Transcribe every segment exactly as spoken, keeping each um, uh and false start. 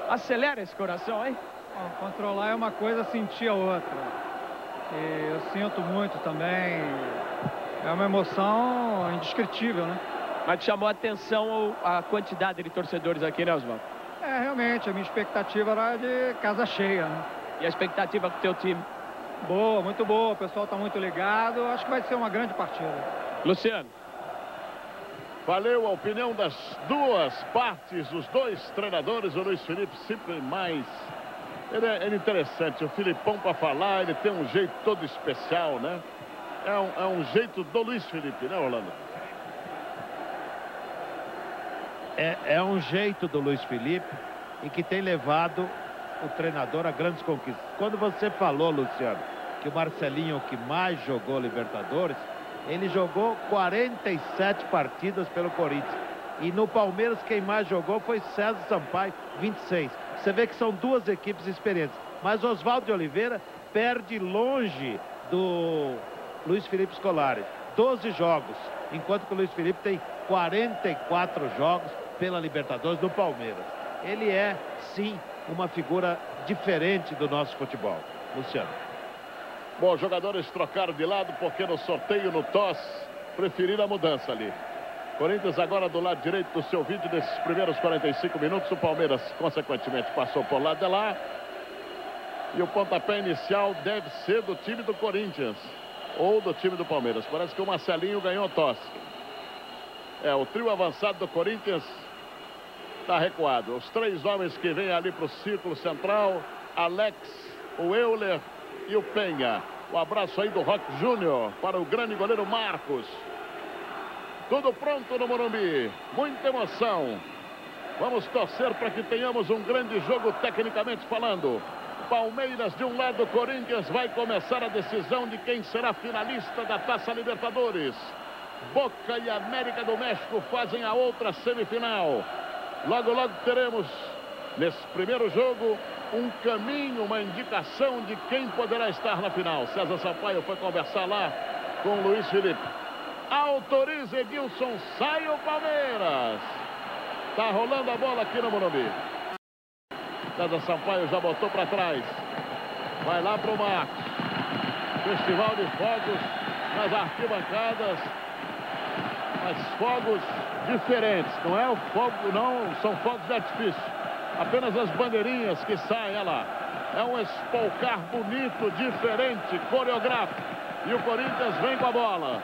Acelera esse coração, hein? Bom, controlar é uma coisa, sentir a outra. E eu sinto muito também. É uma emoção indescritível, né? Mas te chamou a atenção a quantidade de torcedores aqui, né, Oswaldo? É, realmente, a minha expectativa era de casa cheia, né? E a expectativa com o teu time? Boa, muito boa. O pessoal está muito ligado. Acho que vai ser uma grande partida. Luciano. Valeu a opinião das duas partes, os dois treinadores. O Luiz Felipe sempre mais... Ele é, ele é interessante. O Filipão, para falar, ele tem um jeito todo especial, né? É um, é um jeito do Luiz Felipe, né, Orlando? É, é um jeito do Luiz Felipe e que tem levado o treinador a grandes conquistas. Quando você falou, Luciano, que o Marcelinho é o que mais jogou Libertadores, ele jogou quarenta e sete partidas pelo Corinthians. E no Palmeiras quem mais jogou foi César Sampaio, vinte e seis. Você vê que são duas equipes experientes. Mas Oswaldo de Oliveira perde longe do Luiz Felipe Scolari. doze jogos, enquanto que o Luiz Felipe tem quarenta e quatro jogos pela Libertadores do Palmeiras. Ele é, sim, uma figura diferente do nosso futebol. Luciano. Bom, os jogadores trocaram de lado porque no sorteio, no toss, preferiram a mudança ali. Corinthians agora do lado direito do seu vídeo nesses primeiros quarenta e cinco minutos. O Palmeiras, consequentemente, passou por lá de lá. E o pontapé inicial deve ser do time do Corinthians ou do time do Palmeiras. Parece que o Marcelinho ganhou o tosse. É, o trio avançado do Corinthians está recuado. Os três homens que vêm ali para o círculo central: Alex, o Euler e o Penha. Um abraço aí do Roque Júnior para o grande goleiro Marcos. Tudo pronto no Morumbi. Muita emoção. Vamos torcer para que tenhamos um grande jogo tecnicamente falando. Palmeiras de um lado, Corinthians. Vai começar a decisão de quem será finalista da Taça Libertadores. Boca e América do México fazem a outra semifinal. Logo, logo teremos, nesse primeiro jogo, um caminho, uma indicação de quem poderá estar na final. César Sampaio foi conversar lá com o Luiz Felipe. Autoriza Edilson, sai o Palmeiras. Tá rolando a bola aqui no Morumbi. César Sampaio já botou para trás. Vai lá pro Marcos. Festival de fogos nas arquibancadas. Mas fogos diferentes. Não é o fogo, não. São fogos de artifício. Apenas as bandeirinhas que saem, olha lá. É um espolcar bonito, diferente, coreográfico. E o Corinthians vem com a bola.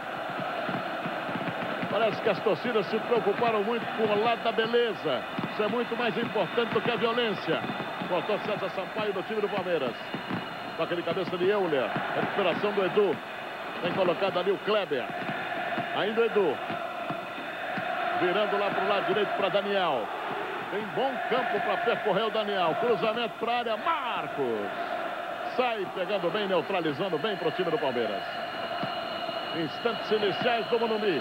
Parece que as torcidas se preocuparam muito com o lado da beleza. Isso é muito mais importante do que a violência. Cortou César Sampaio do time do Palmeiras. Toca de cabeça de Euler. Recuperação do Edu. Tem colocado ali o Kleber. Ainda o Edu. Virando lá para o lado direito para Daniel. Tem bom campo para percorrer o Daniel. Cruzamento para a área. Marcos. Sai pegando bem, neutralizando bem para o time do Palmeiras. Instantes iniciais do Morumbi.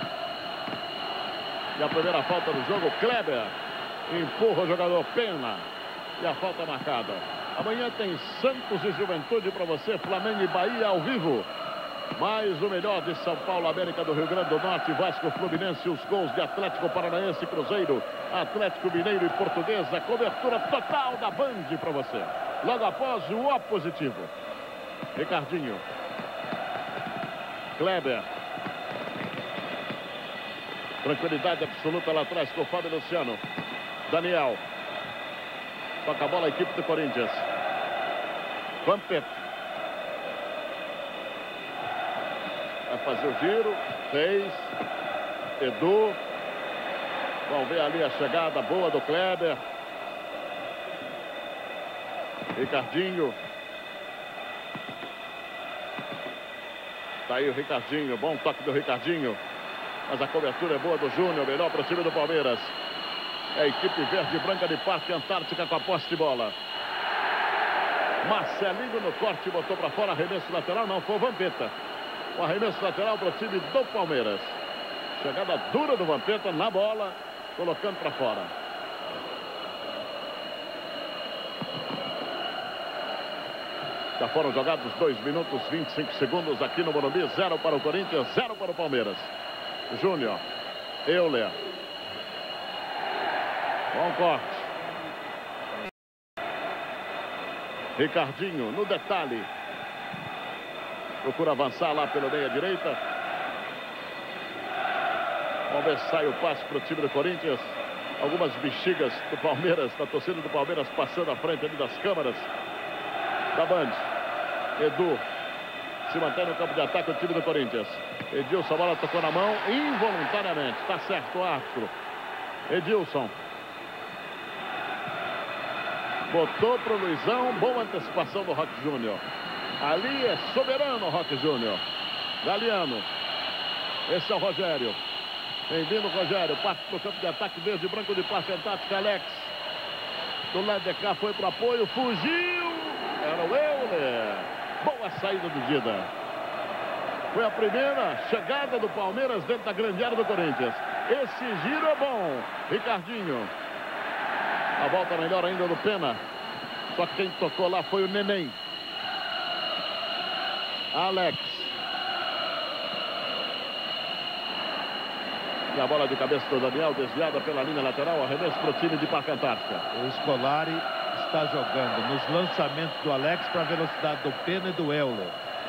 E a primeira falta do jogo, Kleber empurra o jogador Pena. E a falta marcada. Amanhã tem Santos e Juventude para você, Flamengo e Bahia ao vivo. Mais o melhor de São Paulo, América do Rio Grande do Norte, Vasco, Fluminense, os gols de Atlético Paranaense, Cruzeiro, Atlético Mineiro e Portuguesa. Cobertura total da Band para você. Logo após o O positivo. Ricardinho. Kleber. Tranquilidade absoluta lá atrás com o Fábio Luciano. Daniel. Toca a bola a equipe do Corinthians. Vampeta. Vai fazer o giro. Fez. Edu. Vamos ver ali a chegada boa do Kleber. Ricardinho. Tá aí o Ricardinho. Bom toque do Ricardinho. Mas a cobertura é boa do Júnior. Melhor para o time do Palmeiras. É a equipe verde e branca de Parque Antártica com a posse de bola. Marcelinho no corte, botou para fora. Arremesso lateral, não, foi o Vampeta. O arremesso lateral para o time do Palmeiras. Chegada dura do Vampeta na bola, colocando para fora. Já foram jogados dois minutos e vinte e cinco segundos aqui no Morumbi. Zero para o Corinthians, zero para o Palmeiras. Júnior. Euler. Bom corte. Ricardinho no detalhe. Procura avançar lá pela meia direita. Vamos ver se sai o passe para o time do Corinthians. Algumas bexigas do Palmeiras, da torcida do Palmeiras, passando à frente ali das câmeras da Band. Edu se mantém no campo de ataque o time do Corinthians. Edilson, a bola tocou na mão involuntariamente. Está certo o árbitro. Edilson. Botou para o Luizão. Boa antecipação do Roque Júnior. Ali é soberano o Roque Júnior. Galeano. Esse é o Rogério. Bem-vindo, Rogério. Parte para o campo de ataque verde e branco de Parque Antártica. Alex. Do lado de cá foi para o apoio. Fugiu. Era o Euler. Boa saída do Dida. Foi a primeira chegada do Palmeiras dentro da grande área do Corinthians. Esse giro é bom. Ricardinho. A volta melhor ainda do Pena. Só que quem tocou lá foi o Neném. Alex. E a bola de cabeça do Daniel, desviada pela linha lateral, arremesso para o time de Parque Antártica. O Scolari está jogando nos lançamentos do Alex para a velocidade do Pena e do Euler.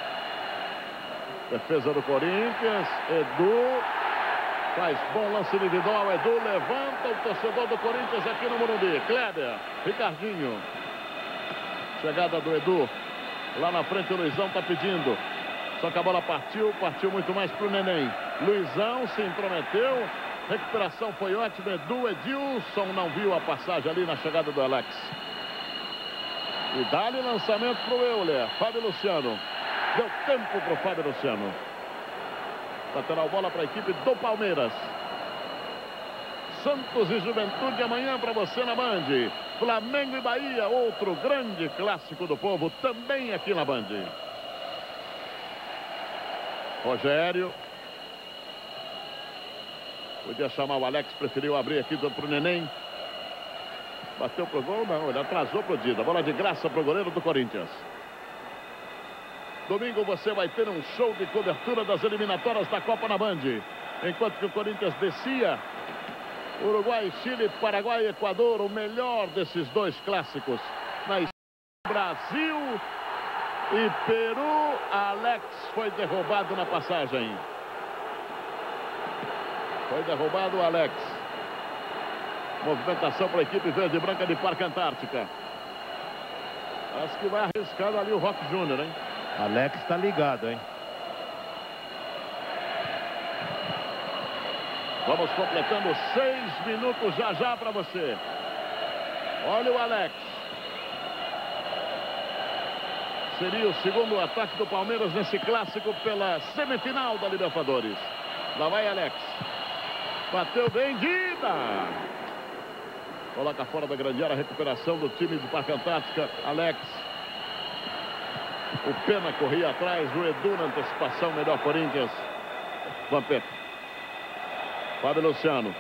Defesa do Corinthians, Edu faz bom lance individual, Edu levanta o torcedor do Corinthians aqui no Morumbi. Kleber, Ricardinho. Chegada do Edu. Lá na frente o Luizão está pedindo. Só que a bola partiu, partiu muito mais para o Neném. Luizão se intrometeu. Recuperação foi ótima. Edu, Edilson não viu a passagem ali na chegada do Alex. E dá-lhe lançamento para o Euler. Fábio Luciano. Deu tempo para o Fábio Luciano. Lateral bola para a equipe do Palmeiras. Santos e Juventude amanhã para você na Band. Flamengo e Bahia, outro grande clássico do povo, também aqui na Band. Rogério. Podia chamar o Alex, preferiu abrir aqui para o Neném. Bateu pro gol, não, ele atrasou pro Dida. Bola de graça pro goleiro do Corinthians. Domingo você vai ter um show de cobertura das eliminatórias da Copa na Band. Enquanto que o Corinthians descia, Uruguai, Chile, Paraguai e Equador, o melhor desses dois clássicos. Na Brasil e Peru, Alex foi derrubado na passagem. Foi derrubado o Alex. Movimentação para a equipe verde e branca de Parque Antártica. Acho que vai arriscando ali o Roque Júnior, hein? Alex está ligado, hein? Vamos completando seis minutos já já para você. Olha o Alex. Seria o segundo ataque do Palmeiras nesse clássico pela semifinal da Libertadores. Lá vai Alex. Bateu bem, Dida. Coloca fora da grande área a recuperação do time de Parque Antártica. Alex. O Pena corria atrás. O Edu na antecipação. Melhor Corinthians. Vampeta. Fábio Luciano.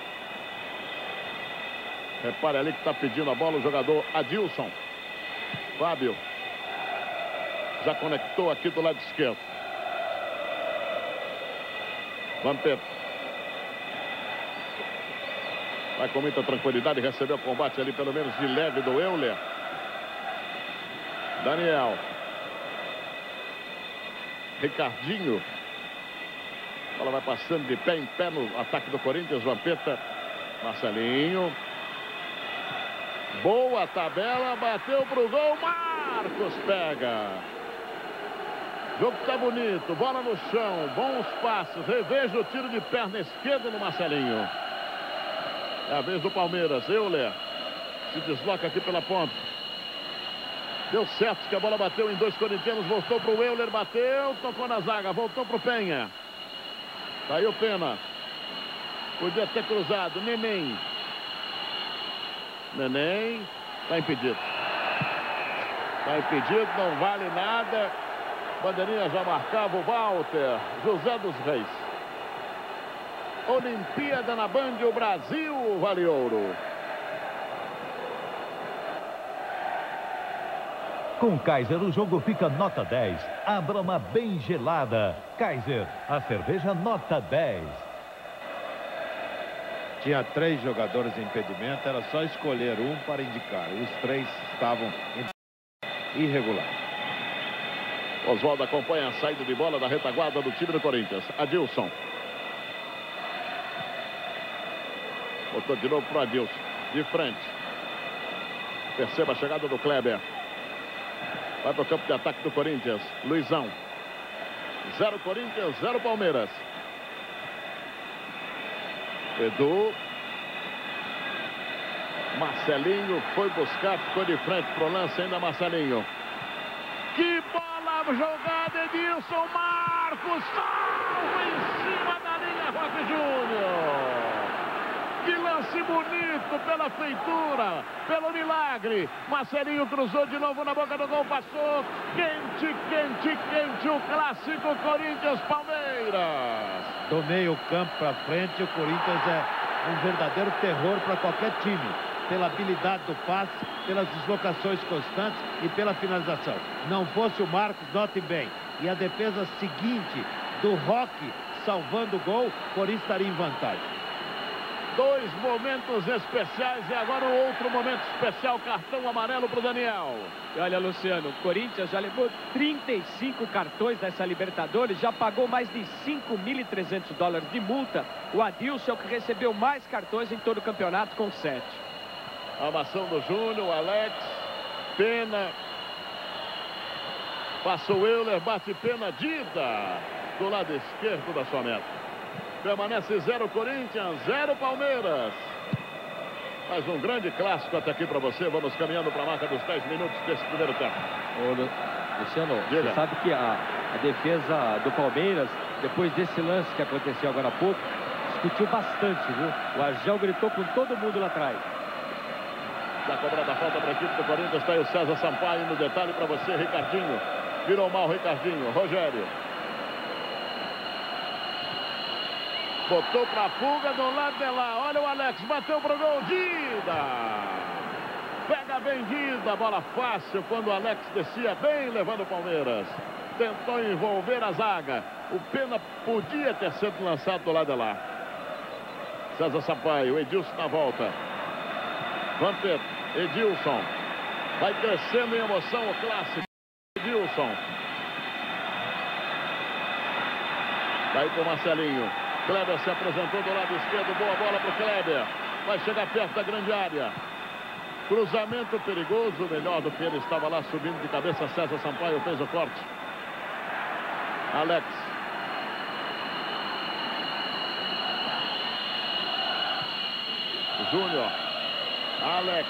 Repare ali que está pedindo a bola o jogador Adilson. Fábio. Já conectou aqui do lado esquerdo. Vampeta. Vai com muita tranquilidade, recebeu o combate ali, pelo menos de leve, do Euler. Daniel. Ricardinho. A bola vai passando de pé em pé no ataque do Corinthians. Vampeta. Marcelinho. Boa tabela, bateu pro gol. Marcos pega. O jogo tá bonito, bola no chão, bons passos. Reveja o tiro de perna esquerda no Marcelinho. É a vez do Palmeiras. Euler se desloca aqui pela ponta. Deu certo que a bola bateu em dois corintianos. Voltou para o Euler, bateu, tocou na zaga, voltou para o Penha. Saiu Pena. Podia ter cruzado. Neném. Neném. Está impedido. Está impedido, não vale nada. Bandeirinha já marcava o Walter. José dos Reis. Olimpíada na Band, o Brasil vale ouro. Com Kaiser o jogo fica nota dez. Abra uma bem gelada. Kaiser, a cerveja nota dez. Tinha três jogadores em impedimento, era só escolher um para indicar. Os três estavam... irregular. Oswaldo acompanha a saída de bola da retaguarda do time do Corinthians. Adilson. Botou de novo para o Adilson. De frente. Perceba a chegada do Kleber. Vai para o campo de ataque do Corinthians. Luizão. Zero Corinthians, zero Palmeiras. Edu. Marcelinho foi buscar, ficou de frente pro lance ainda Marcelinho. Que bola jogada, Edilson. Marcos salvo em cima da linha, Roque Júnior. Que lance bonito pela feitura, pelo milagre. Marcelinho cruzou de novo na boca do gol, passou. Quente, quente, quente, o clássico Corinthians-Palmeiras. Do meio campo para frente, o Corinthians é um verdadeiro terror para qualquer time. Pela habilidade do passe, pelas deslocações constantes e pela finalização. Não fosse o Marcos, note bem. E a defesa seguinte do Roque salvando o gol, o Corinthians estaria em vantagem. Dois momentos especiais e agora um outro momento especial, cartão amarelo para o Daniel. E olha, Luciano, o Corinthians já levou trinta e cinco cartões nessa Libertadores, já pagou mais de cinco mil e trezentos dólares de multa. O Adilson é o que recebeu mais cartões em todo o campeonato, com sete. Armação do Júnior, Alex, Pena. Passa o Euler, bate Pena, Dida, do lado esquerdo da sua meta. Permanece zero Corinthians, zero Palmeiras. Mais um grande clássico até aqui para você. Vamos caminhando para a marca dos dez minutos desse primeiro tempo. Ô, Luciano, Diga. você sabe que a, a defesa do Palmeiras, depois desse lance que aconteceu agora há pouco, discutiu bastante, viu? O Argel gritou com todo mundo lá atrás. Já cobrada a falta para a equipe do Corinthians, está aí o César Sampaio no detalhe para você, Ricardinho. Virou mal, Ricardinho. Rogério. Botou para a fuga do lado de lá. Olha o Alex, bateu pro gol. Dida. Pega bem Dida. Bola fácil quando o Alex descia bem, levando o Palmeiras. Tentou envolver a zaga. O Pena podia ter sido lançado do lado de lá. César Sampaio, Edilson na volta. Vampeta, Edilson. Vai crescendo em emoção o clássico. Edilson. Daí para o Marcelinho. Kleber se apresentou do lado esquerdo. Boa bola para o Kleber. Vai chegar perto da grande área. Cruzamento perigoso. Melhor do que ele estava lá subindo de cabeça. César Sampaio fez o corte. Alex. Júnior. Alex.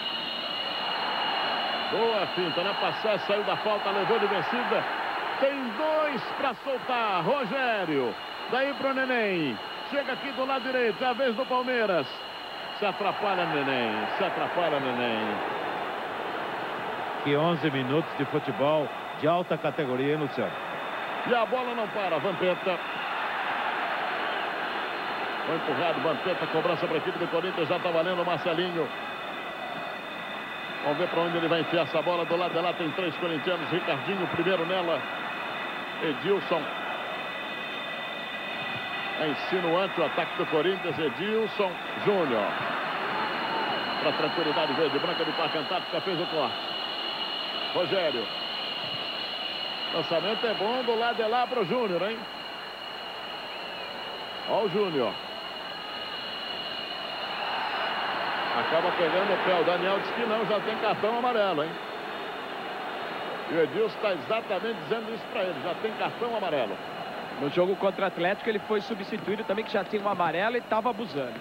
Boa finta, né? Passar, saiu da falta, levou de vencida. Tem dois para soltar. Rogério. Daí para o Neném. Chega aqui do lado direito. É a vez do Palmeiras. Se atrapalha, Neném. Se atrapalha, Neném. Que onze minutos de futebol de alta categoria, hein, Luciano? E a bola não para. Vampeta. Foi empurrado. Vampeta. Cobrança para a equipe do Corinthians. Já está valendo o Marcelinho. Vamos ver para onde ele vai enfiar essa bola. Do lado de lá tem três corintianos. Ricardinho primeiro nela. Edilson. É insinuante o ataque do Corinthians. Edilson Júnior. Para tranquilidade verde branca de Parque Antártica. Fez o corte. Rogério. Lançamento é bom. Do lado de lá para o Júnior, hein? Olha o Júnior. Acaba pegando o pé. O Daniel disse que não, já tem cartão amarelo, hein? E o Edilson está exatamente dizendo isso para ele. Já tem cartão amarelo. No jogo contra o Atlético, ele foi substituído também, que já tinha um amarelo e estava abusando.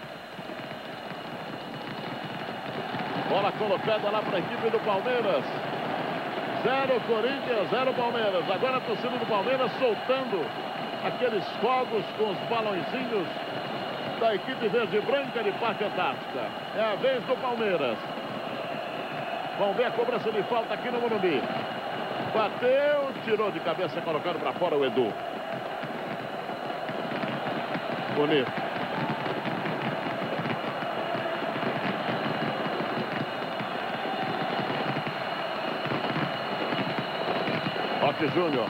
Bola colocada lá para a equipe do Palmeiras. Zero Corinthians, zero Palmeiras. Agora a torcida do Palmeiras soltando aqueles fogos com os balãozinhos da equipe verde e branca de Parque Antártica. É a vez do Palmeiras. Vamos ver a cobrança de falta aqui no Morumbi. Bateu, tirou de cabeça, colocando para fora o Edu. Bonito. Roque Júnior.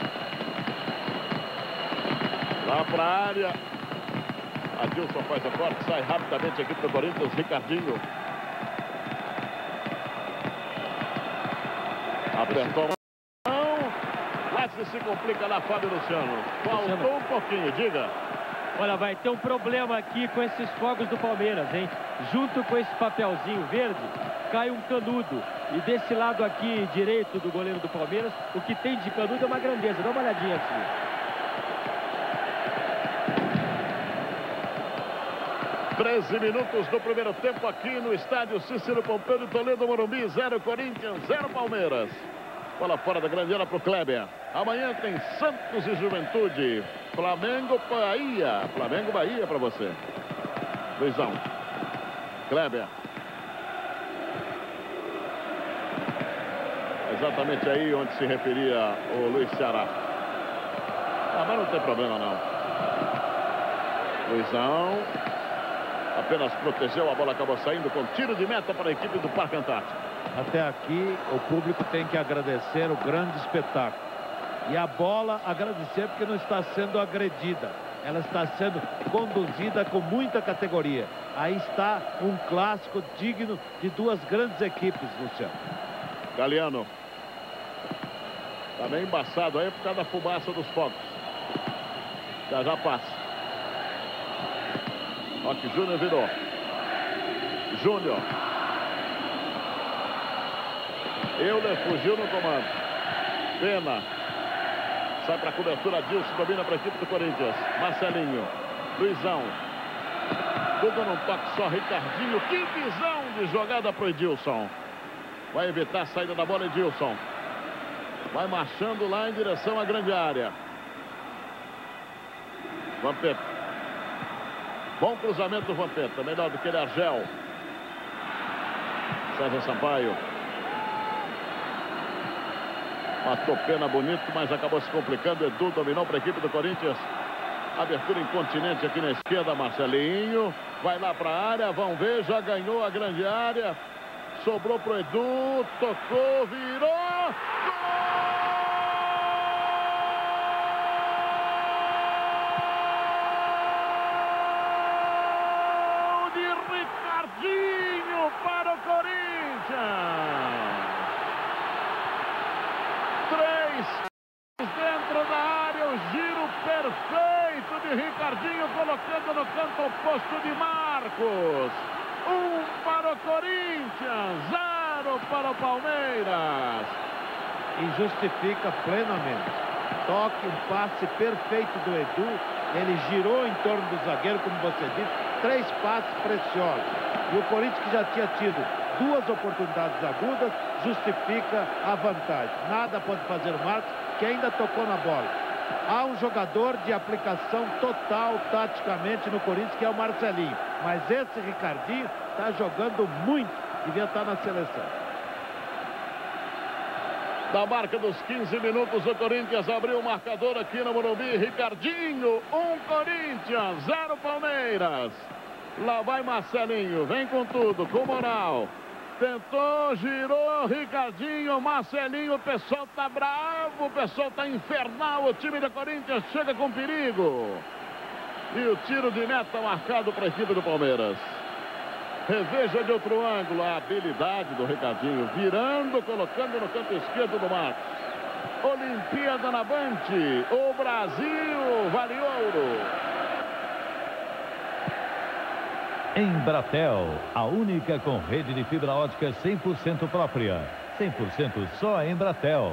Lá para a área. Adilson faz a corte, sai rapidamente a equipe do Corinthians. Ricardinho. Apertou. Quase se complica lá, Fábio Luciano. Faltou um pouquinho, diga. Olha, vai ter um problema aqui com esses fogos do Palmeiras, hein? Junto com esse papelzinho verde, cai um canudo. E desse lado aqui direito do goleiro do Palmeiras, o que tem de canudo é uma grandeza. Dá uma olhadinha aqui. treze minutos do primeiro tempo aqui no estádio Cícero Pompeu de Toledo, Morumbi. Zero Corinthians, zero Palmeiras. Bola fora da grande área para o Kleber. Amanhã tem Santos e Juventude. Flamengo, Bahia. Flamengo, Bahia para você. Luizão. Kleber. Exatamente aí onde se referia o Luiz Ceará. Ah, mas não tem problema não. Luizão. Apenas protegeu, a bola acabou saindo com tiro de meta para a equipe do Parque Antártico. Até aqui o público tem que agradecer o grande espetáculo. E a bola agradecer porque não está sendo agredida. Ela está sendo conduzida com muita categoria. Aí está um clássico digno de duas grandes equipes, Luciano. Galeano. Está bem embaçado aí por causa da fumaça dos fogos. Já já passa. Ó que Júnior virou. Júnior. Euler fugiu no comando. Pena. Sai para a cobertura. Dilson domina para a equipe do Corinthians. Marcelinho. Luizão. Tudo num toque só. Ricardinho. Que visão de jogada para o Edilson. Vai evitar a saída da bola, Edilson. Vai marchando lá em direção à grande área. Vampeta. Bom cruzamento do Vampeta. Melhor do que ele, Argel. César Sampaio. Matou Pena bonito, mas acabou se complicando. Edu dominou para a equipe do Corinthians. Abertura incontinente aqui na esquerda. Marcelinho. Vai lá para a área. Vão ver. Já ganhou a grande área. Sobrou para o Edu. Tocou. Virou. Para o Corinthians. Três dentro da área. O giro perfeito de Ricardinho, colocando no canto oposto de Marcos. Um para o Corinthians, zero para o Palmeiras. E justifica plenamente. Toque, um passe perfeito do Edu. Ele girou em torno do zagueiro, como você disse. Três passes preciosos. E o Corinthians, que já tinha tido duas oportunidades agudas, justifica a vantagem. Nada pode fazer o Marcos, que ainda tocou na bola. Há um jogador de aplicação total, taticamente, no Corinthians, que é o Marcelinho. Mas esse Ricardinho está jogando muito. Devia estar na seleção. Da marca dos quinze minutos, o Corinthians abriu o marcador aqui no Morumbi. Ricardinho, um Corinthians, zero Palmeiras. Lá vai Marcelinho, vem com tudo, com moral. Tentou, girou, Ricardinho, Marcelinho, o pessoal tá bravo, o pessoal tá infernal. O time da Corinthians chega com perigo. E o tiro de meta marcado para a equipe do Palmeiras. Reveja de outro ângulo a habilidade do Ricardinho, virando, colocando no canto esquerdo do Marcos. Olimpíada na Bante, o Brasil vale ouro. Embratel, a única com rede de fibra ótica cem por cento própria. cem por cento só a Embratel.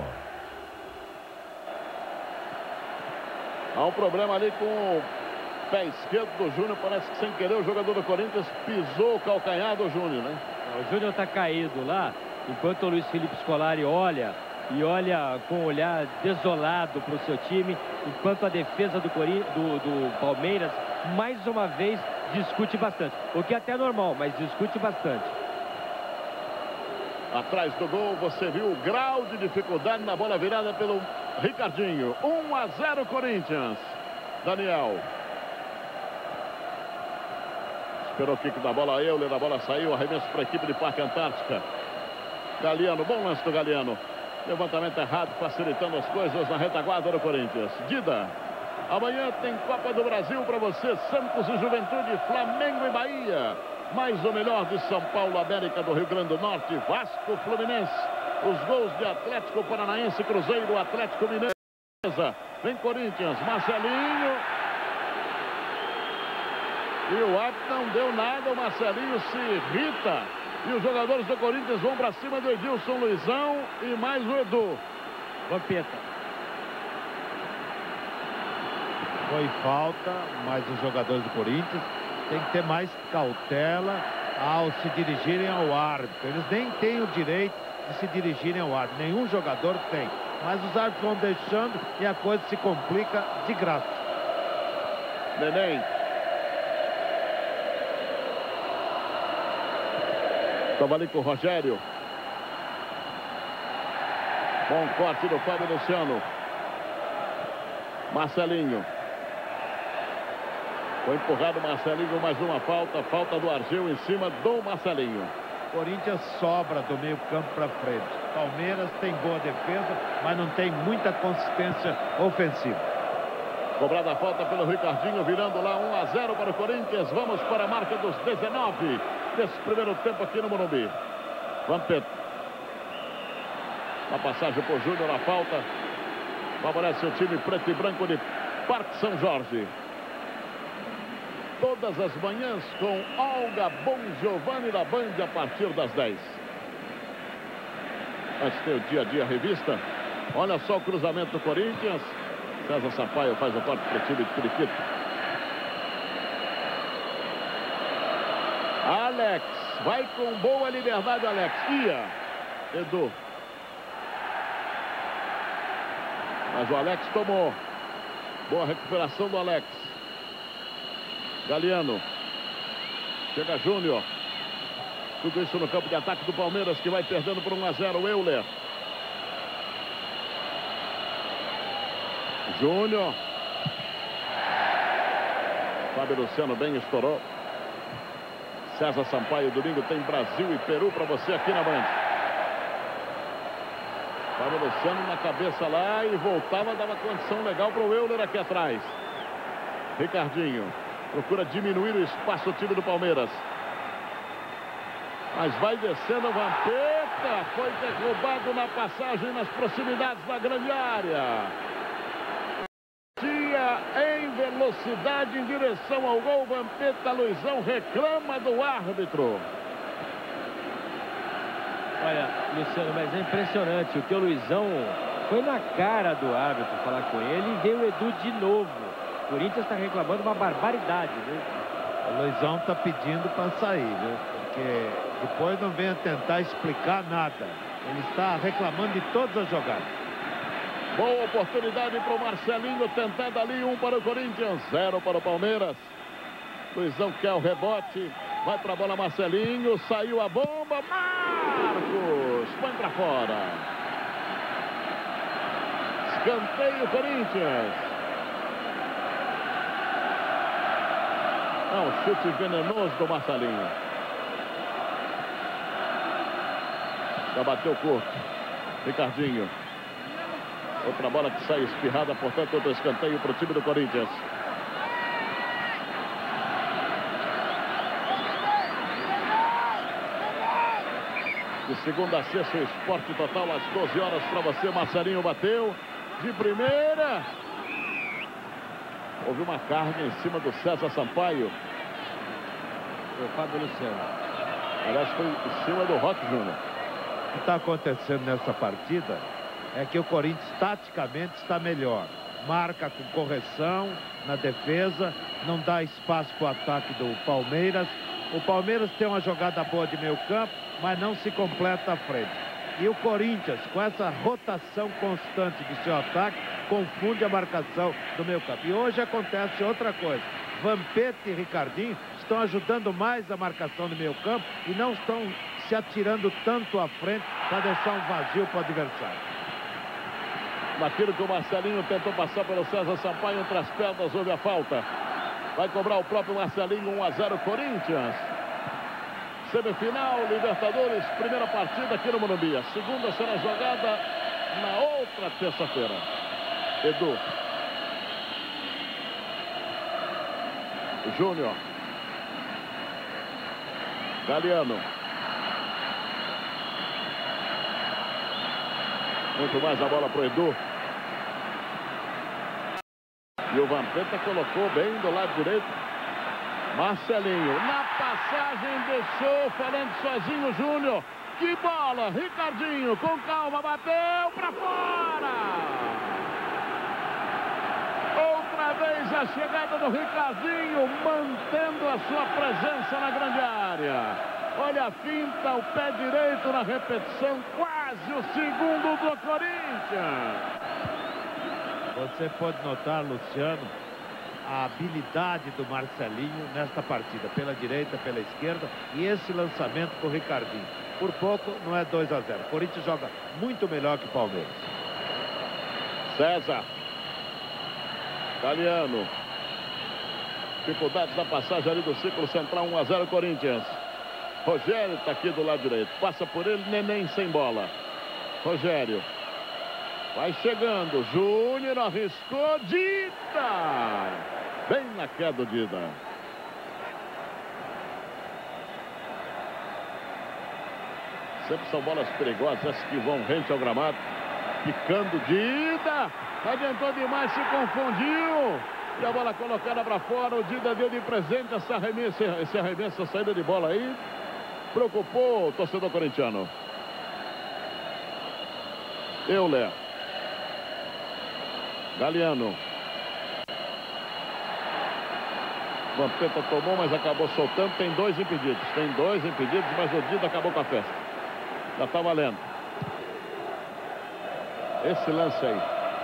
Há um problema ali com o pé esquerdo do Júnior. Parece que sem querer o jogador do Corinthians pisou o calcanhar do Júnior, né? O Júnior está caído lá, enquanto o Luiz Felipe Scolari olha e olha com um olhar desolado para o seu time, enquanto a defesa do, Cori... do, do Palmeiras, mais uma vez, discute bastante. O que é até normal, mas discute bastante. Atrás do gol, você viu o grau de dificuldade na bola virada pelo Ricardinho. um a zero Corinthians. Daniel. Esperou o kick da bola, Euler, a bola saiu, arremesso para a equipe de Parque Antártica. Galeano, bom lance do Galeano. Levantamento errado, facilitando as coisas na retaguarda do Corinthians. Dida. Amanhã tem Copa do Brasil para você. Santos e Juventude, Flamengo e Bahia. Mais o melhor de São Paulo, América do Rio Grande do Norte, Vasco, Fluminense. os gols de Atlético Paranaense, Cruzeiro, Atlético Mineiro. Vem Corinthians, Marcelinho. E o árbitro não deu nada, o Marcelinho se irrita. E os jogadores do Corinthians vão para cima do Edilson Luizão e mais o Edu. Vampeta. Foi falta, mas os jogadores do Corinthians têm que ter mais cautela ao se dirigirem ao árbitro. Eles nem têm o direito de se dirigirem ao árbitro. Nenhum jogador tem. Mas os árbitros vão deixando e a coisa se complica de graça. Neném. Estava ali com o Rogério. Bom corte do Fábio Luciano. Marcelinho. Foi empurrado o Marcelinho, mais uma falta. Falta do Argel em cima do Marcelinho. Corinthians sobra do meio campo para frente. Palmeiras tem boa defesa, mas não tem muita consistência ofensiva. Cobrada a falta pelo Ricardinho, virando lá um a zero para o Corinthians. Vamos para a marca dos dezenove desse primeiro tempo aqui no Morumbi. Vampeta. A passagem por Júnior, a falta. Favorece o time preto e branco de Parque São Jorge. Todas as manhãs com Olga Bon Giovanni da Band a partir das dez. Mas tem o dia a dia revista. Olha só o cruzamento do Corinthians. César Sampaio faz o corte para o time de Periquito. Alex. Vai com boa liberdade, Alex. Ia. Edu. Mas o Alex tomou. Boa recuperação do Alex. Galeano. Chega Júnior. Tudo isso no campo de ataque do Palmeiras, que vai perdendo por um a zero. Euler. Júnior. Fábio Luciano bem estourou. César Sampaio, domingo tem Brasil e Peru para você aqui na Band. Fábio Luciano na cabeça lá e voltava, dava condição legal para o Euler aqui atrás. Ricardinho procura diminuir o espaço do time do Palmeiras. Mas vai descendo o Vampeta. Foi derrubado na passagem nas proximidades da grande área. Tinha em velocidade em direção ao gol. Vampeta. Luizão reclama do árbitro. Olha, Luciano, mas é impressionante. O que o Luizão foi na cara do árbitro falar com ele e veio o Edu de novo. O Corinthians está reclamando uma barbaridade, viu? O Luizão está pedindo para sair, viu? Porque depois não venha tentar explicar nada. Ele está reclamando de todas as jogadas. Boa oportunidade para o Marcelinho, tentada ali, um para o Corinthians, zero para o Palmeiras. Luizão quer o rebote, vai para a bola Marcelinho, saiu a bomba, Marcos, põe para fora. Escanteio Corinthians. É um chute venenoso do Marcelinho. Já bateu curto. Ricardinho. Outra bola que sai espirrada, portanto, outro escanteio para o time do Corinthians. De segunda a sexta, o Esporte Total às doze horas para você. Marcelinho bateu de primeira. Houve uma carga em cima do César Sampaio. O Fábio Luciano. Aliás, foi em cima do Roque Júnior. O que está acontecendo nessa partida é que o Corinthians taticamente está melhor. Marca com correção na defesa, não dá espaço para o ataque do Palmeiras. O Palmeiras tem uma jogada boa de meio campo, mas não se completa à frente. E o Corinthians, com essa rotação constante de seu ataque, confunde a marcação do meio campo. E hoje acontece outra coisa. Vampeta e Ricardinho estão ajudando mais a marcação do meio campo e não estão se atirando tanto à frente para deixar um vazio para o adversário. Naquilo que o Marcelinho tentou passar pelo César Sampaio, entre as pernas houve a falta. Vai cobrar o próprio Marcelinho, um a zero Corinthians. Semifinal, Libertadores, primeira partida aqui no Morumbi. A segunda será jogada na outra terça-feira. Edu. Júnior. Galeano. Muito mais a bola pro Edu. E o Vampeta colocou bem do lado direito. Marcelinho, na passagem, deixou, falando sozinho, Júnior. Que bola, Ricardinho, com calma, bateu para fora. Outra vez a chegada do Ricardinho, mantendo a sua presença na grande área. Olha a finta, o pé direito na repetição, quase o segundo do Corinthians. Você pode notar, Luciano, a habilidade do Marcelinho nesta partida, pela direita, pela esquerda, e esse lançamento com o Ricardinho. Por pouco, não é dois a zero. O Corinthians joga muito melhor que o Palmeiras. César. Galeano. Dificuldades da passagem ali do círculo central, um a zero Corinthians. Rogério está aqui do lado direito. Passa por ele, Neném sem bola. Rogério. Vai chegando. Júnior arriscou. Dida. Bem na queda, Dida. Sempre são bolas perigosas, essas que vão rente ao gramado. Picando, Dida. Adiantou demais, se confundiu. E a bola colocada para fora. O Dida deu de presente essa arremesso, esse arremesso, essa saída de bola aí. Preocupou o torcedor corintiano. Euler. Galeano. Vampeta tomou, mas acabou soltando. Tem dois impedidos. Tem dois impedidos, mas o Dida acabou com a festa. Já está valendo. Esse lance aí.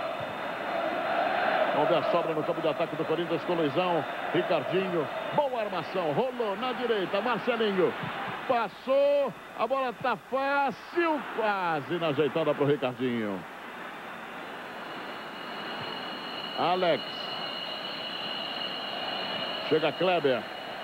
Vamos ver a sobra no campo de ataque do Corinthians com Luizão. Ricardinho. Boa armação. Rolou na direita. Marcelinho. Passou. A bola está fácil. Quase na ajeitada para o Ricardinho. Alex. Chega Kleber.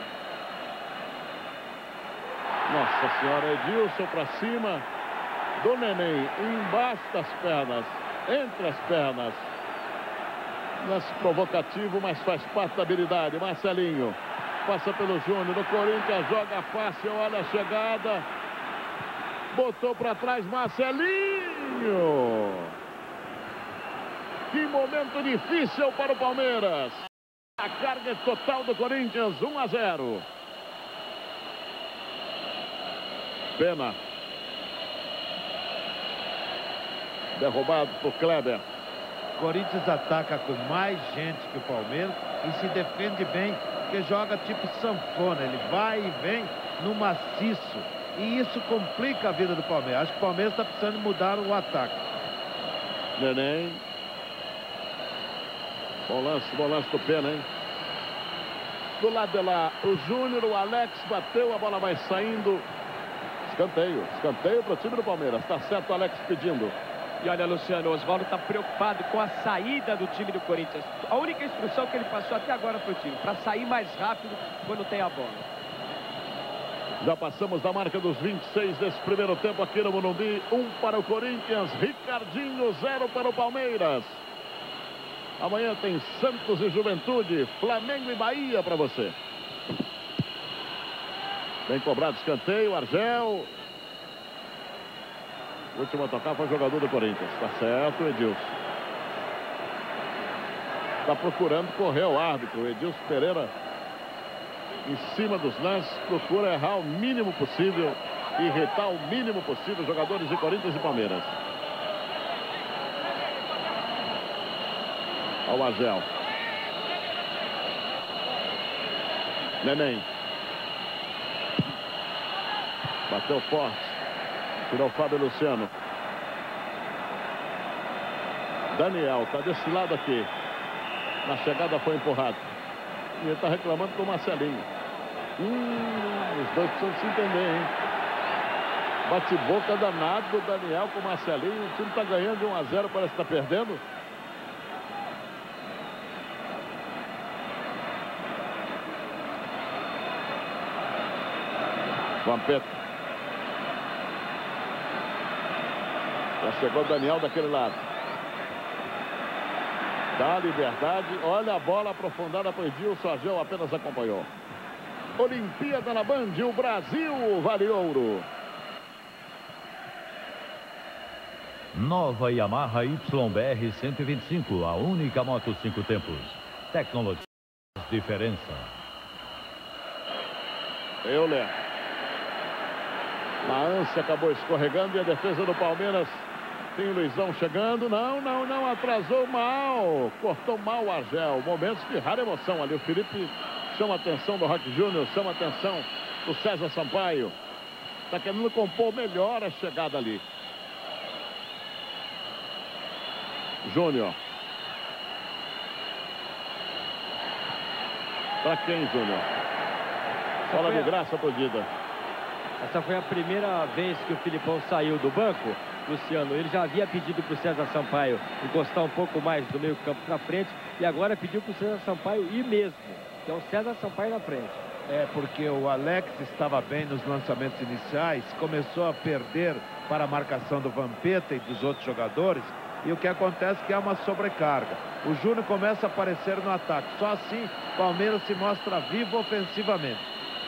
Nossa senhora, Edilson para cima do Neném, embaixo das pernas, entre as pernas. Lance provocativo, mas faz parte da habilidade. Marcelinho passa pelo Júnior, no Corinthians joga fácil, olha a chegada. Botou para trás Marcelinho. Que momento difícil para o Palmeiras. A carga total do Corinthians, um a zero. Pena. Derrubado por Kleber. Corinthians ataca com mais gente que o Palmeiras e se defende bem, porque joga tipo sanfona. Ele vai e vem no maciço. E isso complica a vida do Palmeiras. Acho que o Palmeiras está precisando mudar o ataque. Neném. Bom lance, bom lance do Pena, hein? Do lado de lá, o Júnior, o Alex bateu, a bola vai saindo. Escanteio, escanteio para o time do Palmeiras. Tá certo o Alex pedindo. E olha, Luciano, o Oswaldo está preocupado com a saída do time do Corinthians. A única instrução que ele passou até agora para o time, para sair mais rápido quando tem a bola. Já passamos da marca dos vinte e seis desse primeiro tempo aqui no Morumbi. Um para o Corinthians, Ricardinho, zero para o Palmeiras. Amanhã tem Santos e Juventude, Flamengo e Bahia para você. Bem cobrado escanteio, Argel. O último a tocar foi o jogador do Corinthians. Tá certo, Edilson. Tá procurando correr o árbitro. O Edilson Pereira, em cima dos lances, procura errar o mínimo possível, irritar o mínimo possível os jogadores de Corinthians e Palmeiras. Ao Argel. Neném. Bateu forte. Tirou o Fábio Luciano. Daniel está desse lado aqui. Na chegada foi empurrado. E ele está reclamando com o Marcelinho. Hum, os dois precisam se entender, hein? Bate-boca danado do Daniel com o Marcelinho. O time está ganhando de um a zero, parece que está perdendo. Vampeta. Já chegou o Daniel daquele lado. Dá liberdade. Olha a bola aprofundada para o Edilson. Argel apenas acompanhou. Olimpíada na Band. O Brasil vale ouro. Nova Yamaha Y B R cento e vinte e cinco, a única moto cinco tempos. Tecnologia, diferença. Euler. Na ânsia acabou escorregando e a defesa do Palmeiras tem o Luizão chegando. Não, não, não, atrasou mal. Cortou mal o Argel. Momentos de rara emoção ali. O Felipe chama a atenção do Roque Júnior, chama a atenção do César Sampaio. Está querendo compor melhor a chegada ali. Júnior. Para quem, Júnior? Bola de graça pro Dida. Essa foi a primeira vez que o Filipão saiu do banco, Luciano. Ele já havia pedido para o César Sampaio encostar um pouco mais do meio campo para frente e agora pediu para o César Sampaio ir mesmo, que é o César Sampaio na frente. É porque o Alex estava bem nos lançamentos iniciais, começou a perder para a marcação do Vampeta e dos outros jogadores, e o que acontece é que há uma sobrecarga. O Júnior começa a aparecer no ataque, só assim o Palmeiras se mostra vivo ofensivamente.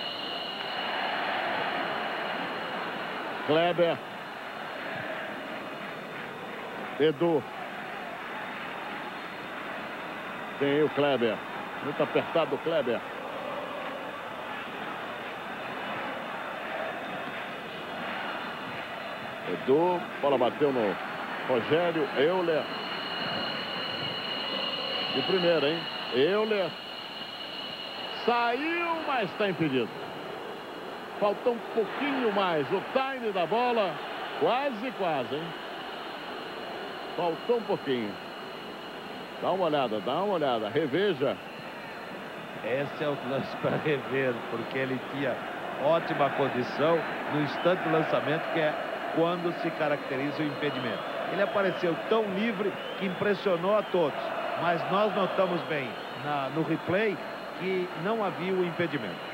Kleber. Edu. Tem aí o Kleber. Muito apertado o Kleber. Edu. Bola bateu no Rogério. Euler. De primeira, hein? Euler. Saiu, mas está impedido. Faltou um pouquinho mais. O time da bola, quase, quase, hein? Faltou um pouquinho. Dá uma olhada, dá uma olhada. Reveja. Esse é o lance para rever, porque ele tinha ótima condição no instante do lançamento, que é quando se caracteriza o impedimento. Ele apareceu tão livre que impressionou a todos. Mas nós notamos bem na, no replay que não havia o impedimento.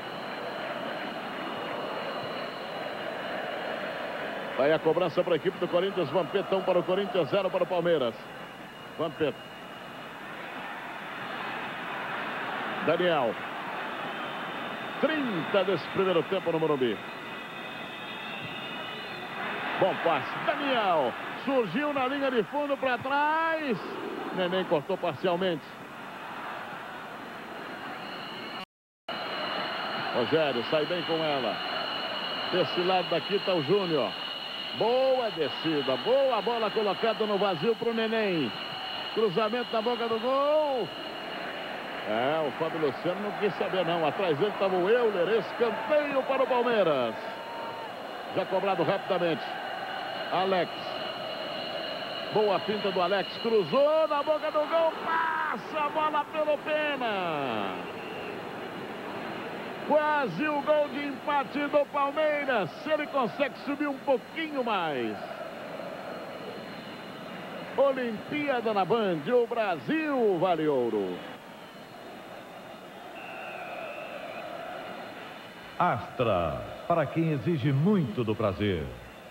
Aí a cobrança para a equipe do Corinthians. Vampeta um para o Corinthians, zero para o Palmeiras. Vampeta. Daniel. trinta desse primeiro tempo no Morumbi. Bom passe. Daniel. Surgiu na linha de fundo para trás. Neném cortou parcialmente. Rogério sai bem com ela. Desse lado daqui está o Júnior. Boa descida, boa bola colocada no vazio para o Neném. Cruzamento na boca do gol. É, o Fábio Luciano não quis saber não. Atrás dele estava o Euler. Escanteio para o Palmeiras. Já cobrado rapidamente. Alex. Boa finta do Alex. Cruzou na boca do gol. Passa a bola pelo Pena. Quase o gol de empate do Palmeiras. Se ele consegue subir um pouquinho mais. Olimpíada na Band. O Brasil vale ouro. Astra, para quem exige muito do prazer.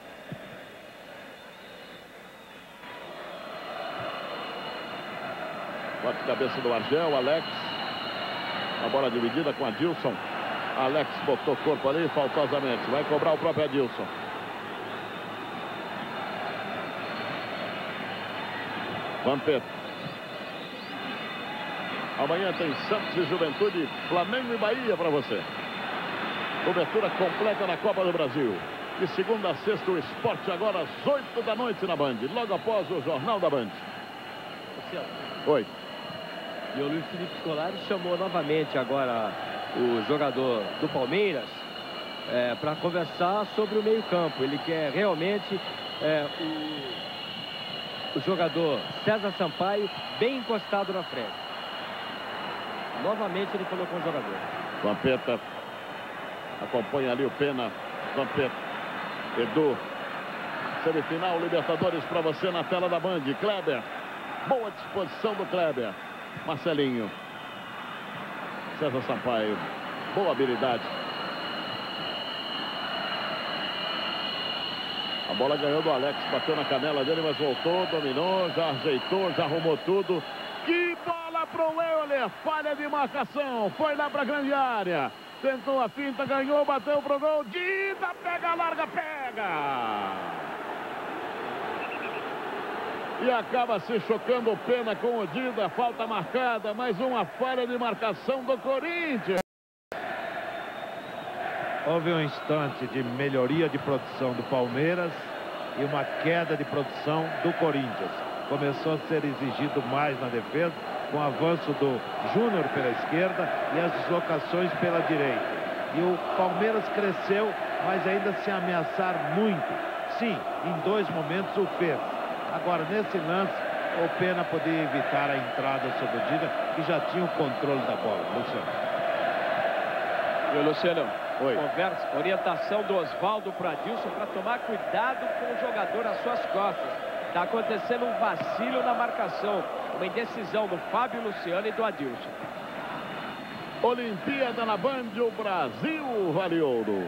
Bate cabeça do Argel, Alex. A bola dividida com Adilson. Alex botou o corpo ali faltosamente. Vai cobrar o próprio Adilson. Vampeta. Amanhã tem Santos e Juventude, Flamengo e Bahia para você. Cobertura completa na Copa do Brasil. De segunda a sexta, o esporte agora às oito da noite na Band. Logo após o Jornal da Band. Oi. E o Luiz Felipe Scolari chamou novamente agora o jogador do Palmeiras é, para conversar sobre o meio-campo. Ele quer realmente é, o, o jogador César Sampaio bem encostado na frente. Novamente ele falou com o jogador. Vampeta acompanha ali o Pena. Vampeta. Edu. Semifinal Libertadores para você na tela da Band. Kleber. Boa disposição do Kleber. Marcelinho. César Sampaio. Boa habilidade. A bola ganhou do Alex. Bateu na canela dele, mas voltou, dominou, já ajeitou, já arrumou tudo. Que bola pro Euler. Falha de marcação. Foi lá pra grande área. Tentou a finta, ganhou, bateu pro gol. Dida, pega, larga, pega. E acaba se chocando o Pena com o Dida. Falta marcada. Mais uma falha de marcação do Corinthians. Houve um instante de melhoria de produção do Palmeiras e uma queda de produção do Corinthians. Começou a ser exigido mais na defesa, com o avanço do Júnior pela esquerda e as deslocações pela direita. E o Palmeiras cresceu, mas ainda sem ameaçar muito. Sim, em dois momentos o fez. Agora, nesse lance, o Pena podia evitar a entrada sobre o Dida, que já tinha o controle da bola. Luciano. E o Luciano, Oi. Conversa, orientação do Oswaldo para Adilson para tomar cuidado com o jogador às suas costas. Está acontecendo um vacilo na marcação, uma indecisão do Fábio Luciano e do Adilson. Olimpíada na Band, o Brasil vale ouro.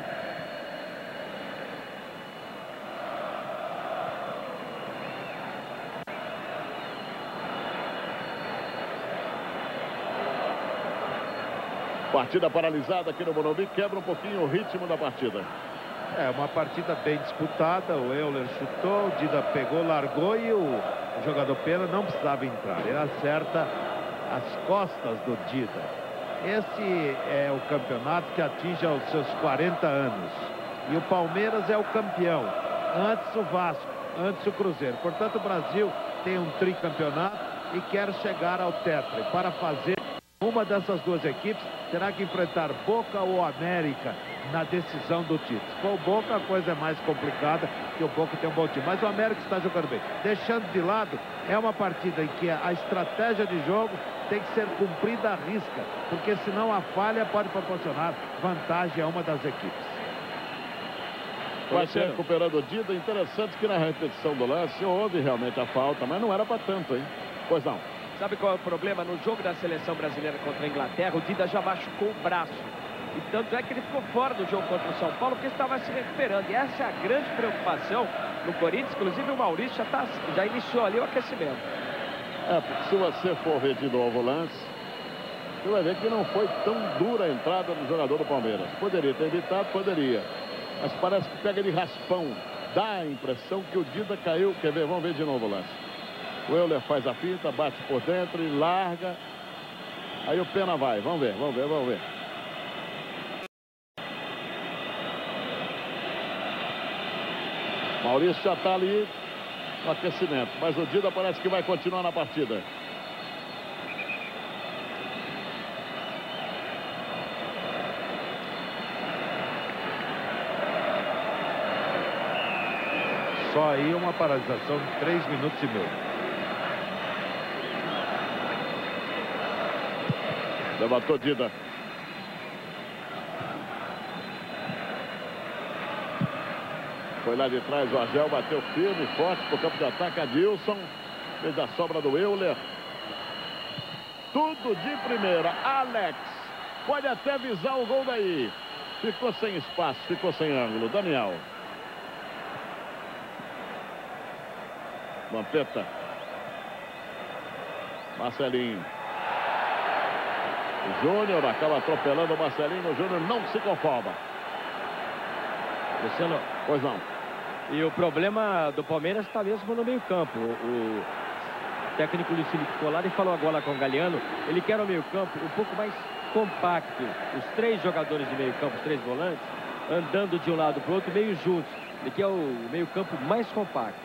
Partida paralisada aqui no Morumbi, quebra um pouquinho o ritmo da partida. É uma partida bem disputada. O Euler chutou, o Dida pegou, largou e o, o jogador Pena não precisava entrar. Ele acerta as costas do Dida. Esse é o campeonato que atinge aos seus quarenta anos. E o Palmeiras é o campeão. Antes o Vasco, antes o Cruzeiro. Portanto, o Brasil tem um tricampeonato e quer chegar ao tetra. E para fazer, uma dessas duas equipes terá que enfrentar Boca ou América na decisão do título. Se for o Boca, a coisa é mais complicada, que o Boca tem um bom time. Mas o América está jogando bem. Deixando de lado, é uma partida em que a estratégia de jogo tem que ser cumprida à risca, porque senão a falha pode proporcionar vantagem a uma das equipes. Vai ser recuperando o Dida. Interessante que na repetição do lance houve realmente a falta, mas não era para tanto, hein? Pois não. Sabe qual é o problema? No jogo da seleção brasileira contra a Inglaterra, o Dida já machucou o braço. E tanto é que ele ficou fora do jogo contra o São Paulo, porque estava se recuperando. E essa é a grande preocupação no Corinthians. Inclusive o Maurício já, tá, já iniciou ali o aquecimento. É, porque se você for ver de novo o lance, você vai ver que não foi tão dura a entrada do jogador do Palmeiras. Poderia ter evitado, poderia. Mas parece que pega de raspão. Dá a impressão que o Dida caiu. Quer ver? Vamos ver de novo o lance. O Euler faz a finta, bate por dentro e larga. Aí o Pena vai. Vamos ver, vamos ver, vamos ver. Maurício já está ali no aquecimento. Mas o Dida parece que vai continuar na partida. Só aí uma paralisação de três minutos e meio. Levantou Dida. Foi lá de trás o Argel, bateu firme, forte pro campo de ataque. Adilson fez a sobra do Euler. Tudo de primeira. Alex pode até visar o gol daí. Ficou sem espaço, ficou sem ângulo. Daniel. Vampeta. Marcelinho. O Júnior acaba atropelando o Marcelinho. O Júnior não se conforma. Luciano. Pois não. E o problema do Palmeiras está mesmo no meio campo. O técnico Luiz Felipe Scolari falou agora com o Galeano. Ele quer o meio campo um pouco mais compacto. Os três jogadores de meio campo, os três volantes, andando de um lado para o outro, meio juntos. Ele quer o meio campo mais compacto.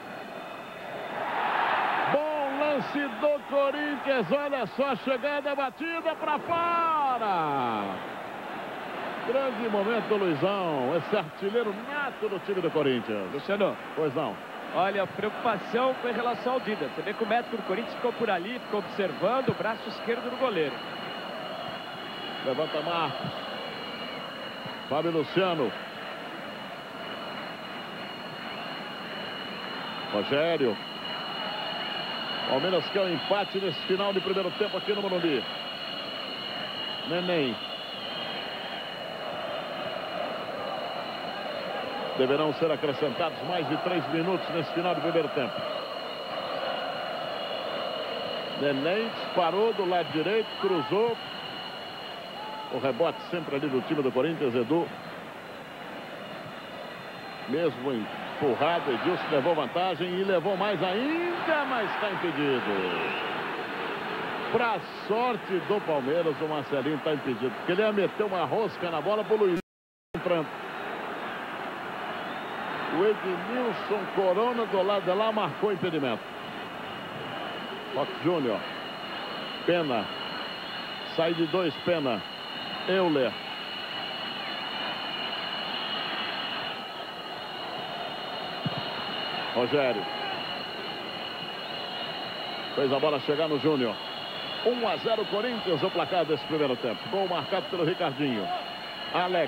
Bom lance do Corinthians. Olha só a chegada, batida para fora. Grande momento do Luizão, esse artilheiro nato do time do Corinthians. Luciano. Pois não. Olha, preocupação com relação ao Dida. Você vê que o médico do Corinthians ficou por ali, ficou observando o braço esquerdo do goleiro. Levanta Marcos. Fábio Luciano. Rogério. Palmeiras quer um empate nesse final de primeiro tempo aqui no Morumbi. Neném. Deverão ser acrescentados mais de três minutos nesse final do primeiro tempo. Neném disparou do lado direito, cruzou. O rebote sempre ali do time do Corinthians, Edu. Mesmo em Empurrado, Edilson levou vantagem e levou mais ainda, mas está impedido. Para sorte do Palmeiras, o Marcelinho está impedido, porque ele ia meter uma rosca na bola para o Luiz entrando. O Edmilson Corona do lado de lá marcou impedimento. Roque Júnior. Pena. Sai de dois, Pena. Euler. Rogério. Fez a bola chegar no Júnior. um a zero Corinthians, o placar desse primeiro tempo. Gol marcado pelo Ricardinho. Alex.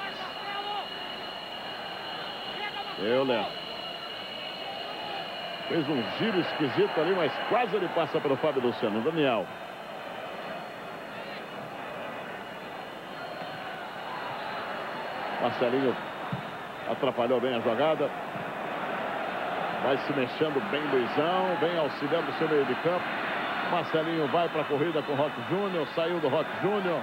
Euler. Fez um giro esquisito ali, mas quase ele passa pelo Fábio Luciano. Daniel. Marcelinho atrapalhou bem a jogada. Vai se mexendo bem Luizão, bem auxiliando o seu meio de campo. Marcelinho vai para a corrida com o Roque Júnior, saiu do Roque Júnior.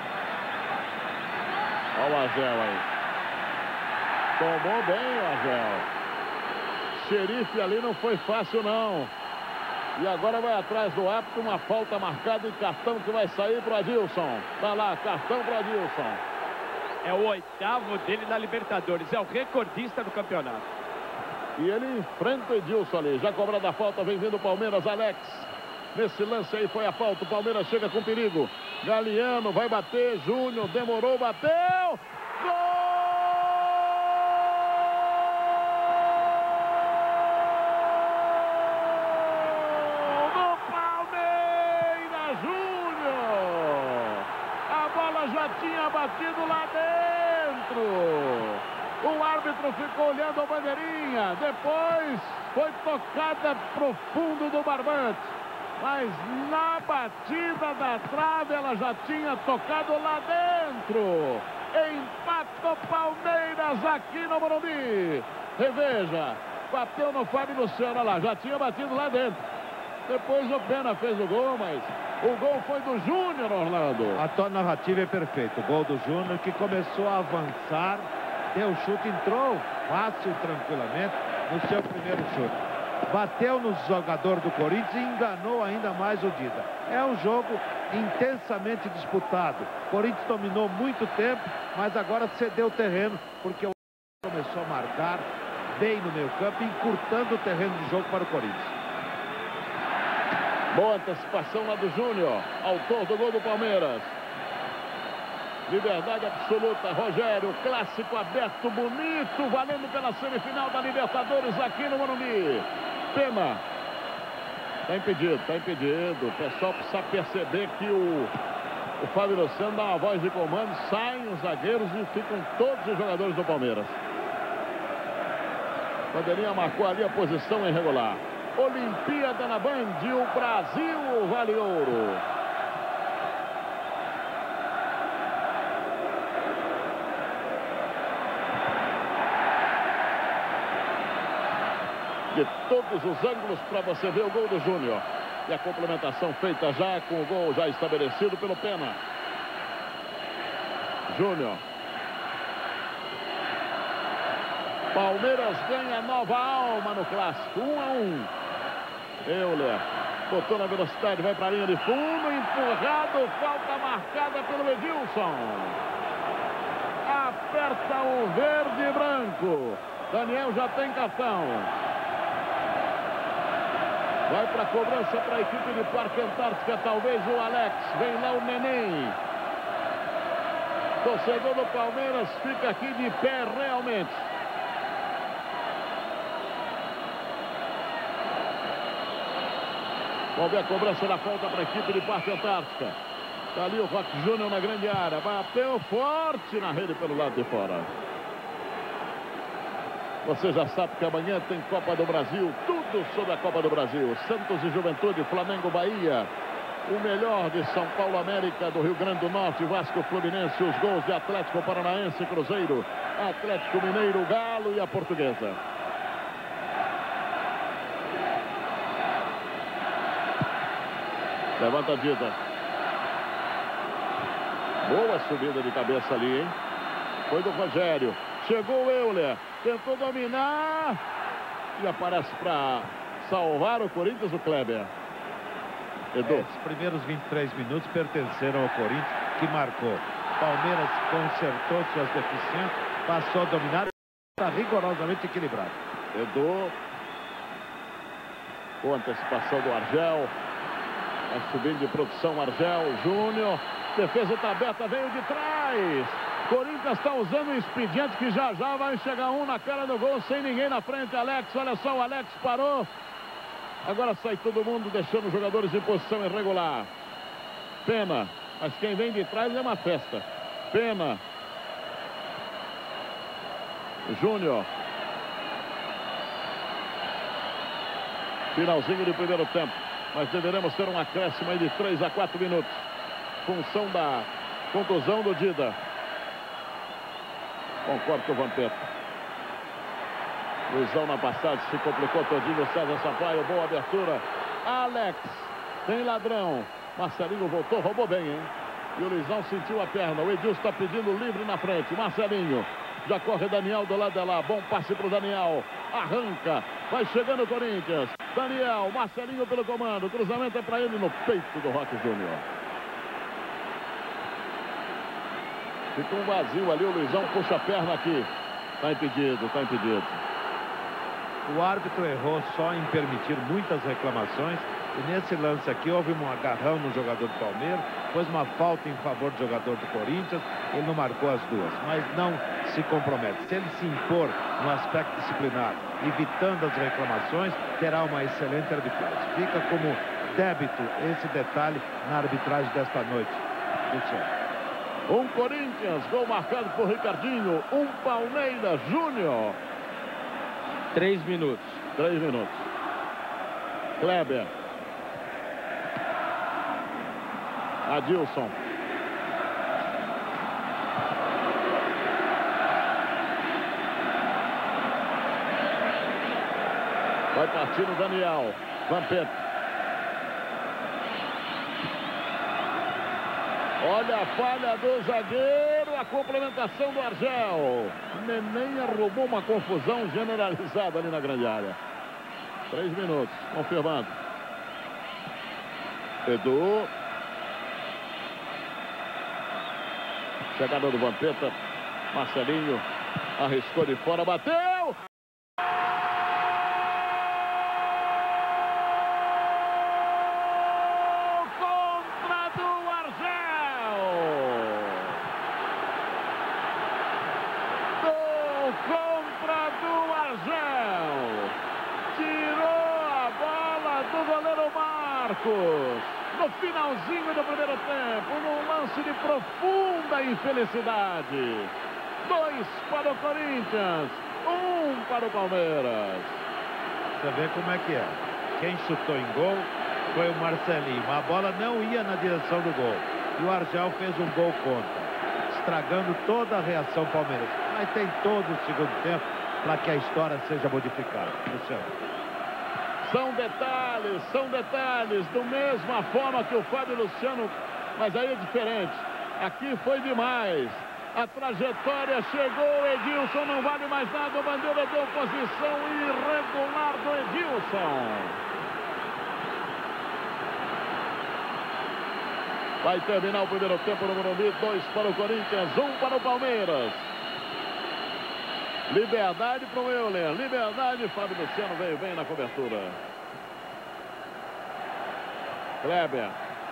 Olha o Agel aí. Tomou bem o Agel. Xerife ali não foi fácil não. E agora vai atrás do árbitro, uma falta marcada e cartão que vai sair para o Adilson. Tá lá, cartão para o Adilson. É o oitavo dele na Libertadores, é o recordista do campeonato. E ele enfrenta o Edilson ali. Já cobrada a falta, vem vindo o Palmeiras, Alex. Nesse lance aí foi a falta. O Palmeiras chega com perigo. Galeano vai bater. Júnior demorou, bateu. Gol do Palmeiras, Júnior. A bola já tinha batido lá dentro. O árbitro ficou olhando a bandeirinha. Depois foi tocada pro fundo do barbante. Mas na batida da trave ela já tinha tocado lá dentro. Empata o Palmeiras aqui no Morumbi. Reveja. Bateu no Fábio Luciano lá. Já tinha batido lá dentro. Depois o Pena fez o gol, mas o gol foi do Júnior, Orlando. A tua narrativa é perfeita. O gol do Júnior que começou a avançar. Deu chute, entrou fácil, tranquilamente, no seu primeiro chute. Bateu no jogador do Corinthians e enganou ainda mais o Dida. É um jogo intensamente disputado. O Corinthians dominou muito tempo, mas agora cedeu o terreno, porque o começou a marcar bem no meio campo, encurtando o terreno de jogo para o Corinthians. Boa antecipação lá do Júnior, autor do gol do Palmeiras. Liberdade absoluta, Rogério, clássico aberto, bonito, valendo pela semifinal da Libertadores aqui no Morumbi. Pena. Está impedido, está impedido. O pessoal precisa perceber que o, o Fábio Luciano dá uma voz de comando, saem os zagueiros e ficam todos os jogadores do Palmeiras. Bandeirinha marcou ali a posição irregular. Olimpíada na Band, o Brasil vale ouro. De todos os ângulos para você ver o gol do Júnior. E a complementação feita já com o gol já estabelecido pelo Pena. Júnior. Palmeiras ganha nova alma no clássico. Um a um. Euler. Botou na velocidade, vai para a linha de fundo. Empurrado, falta marcada pelo Edilson. Aperta o verde e branco. Daniel já tem cartão. Vai para a cobrança para a equipe de Parque Antártica, talvez o Alex. Vem lá o Neném. Torcedor do Palmeiras fica aqui de pé realmente. Vamos ver a cobrança da falta para a equipe de Parque Antártica. Está ali o Roque Júnior na grande área. Bateu forte na rede pelo lado de fora. Você já sabe que amanhã tem Copa do Brasil, tudo sobre a Copa do Brasil. Santos e Juventude, Flamengo, Bahia. O melhor de São Paulo, América, do Rio Grande do Norte, Vasco, Fluminense. Os gols de Atlético Paranaense, Cruzeiro, Atlético Mineiro, Galo e a Portuguesa. Levanta a Dida. Boa subida de cabeça ali, hein? Foi do Rogério. Chegou o Euler. Tentou dominar. E aparece para salvar o Corinthians, o Kleber. Edu. É, os primeiros vinte e três minutos pertenceram ao Corinthians, que marcou. Palmeiras consertou suas deficiências, passou a dominar, está rigorosamente equilibrado. Edu. Com antecipação do Argel. Vai subindo de produção Argel. Júnior. Defesa está aberta, veio de trás. Corinthians está usando um expediente que já já vai chegar um na cara do gol, sem ninguém na frente. Alex, olha só, o Alex parou. Agora sai todo mundo, deixando os jogadores em posição irregular. Pena, mas quem vem de trás é uma festa. Pena. Júnior. Finalzinho do primeiro tempo. Mas deveremos ter um acréscimo aí de três a quatro minutos. Função da contusão do Dida. Concordo com o Vampeta. Luizão na passagem se complicou todinho. César Sampaio, boa abertura. Alex, tem ladrão. Marcelinho voltou, roubou bem, hein? E o Luizão sentiu a perna. O Edilson está pedindo livre na frente. Marcelinho. Já corre Daniel do lado de lá. Bom passe para o Daniel. Arranca. Vai chegando o Corinthians. Daniel, Marcelinho pelo comando. Cruzamento é para ele no peito do Roque Júnior. Fica um vazio ali. O Luizão puxa a perna aqui. Está impedido, está impedido. O árbitro errou só em permitir muitas reclamações. E nesse lance aqui houve um agarrão no jogador do Palmeiras, pôs uma falta em favor do jogador do Corinthians, ele não marcou as duas, mas não se compromete. Se ele se impor no aspecto disciplinar, evitando as reclamações, terá uma excelente arbitragem. Fica como débito esse detalhe na arbitragem desta noite. Luciano. Um Corinthians, gol marcado por Ricardinho, um Palmeiras Júnior. Três minutos. Três minutos. Kleber. Adilson. Vai partir o Daniel. Vampeta. Olha a falha do zagueiro. A complementação do Argel. Neném arrumou uma confusão generalizada ali na grande área. Três minutos. Confirmando. Edu. Chegada do Vampeta. Marcelinho arriscou de fora, bateu! Contra do Argel! Gol contra do Argel! Tirou a bola do goleiro Marcos! No finalzinho do primeiro tempo, num lance de profunda infelicidade. Dois para o Corinthians, um para o Palmeiras. Você vê como é que é. Quem chutou em gol foi o Marcelinho. A bola não ia na direção do gol. E o Argel fez um gol contra, estragando toda a reação palmeirense. Mas tem todo o segundo tempo para que a história seja modificada. Luciano. São detalhes, são detalhes, da mesma forma que o Fábio Luciano, mas aí é diferente. Aqui foi demais. A trajetória chegou, Edilson não vale mais nada, bandeira de oposição irregular do Edilson. Vai terminar o primeiro tempo no Morumbi, dois para o Corinthians, um para o Palmeiras. Liberdade para o Euler, liberdade, Fábio Luciano veio bem na cobertura. Kleber.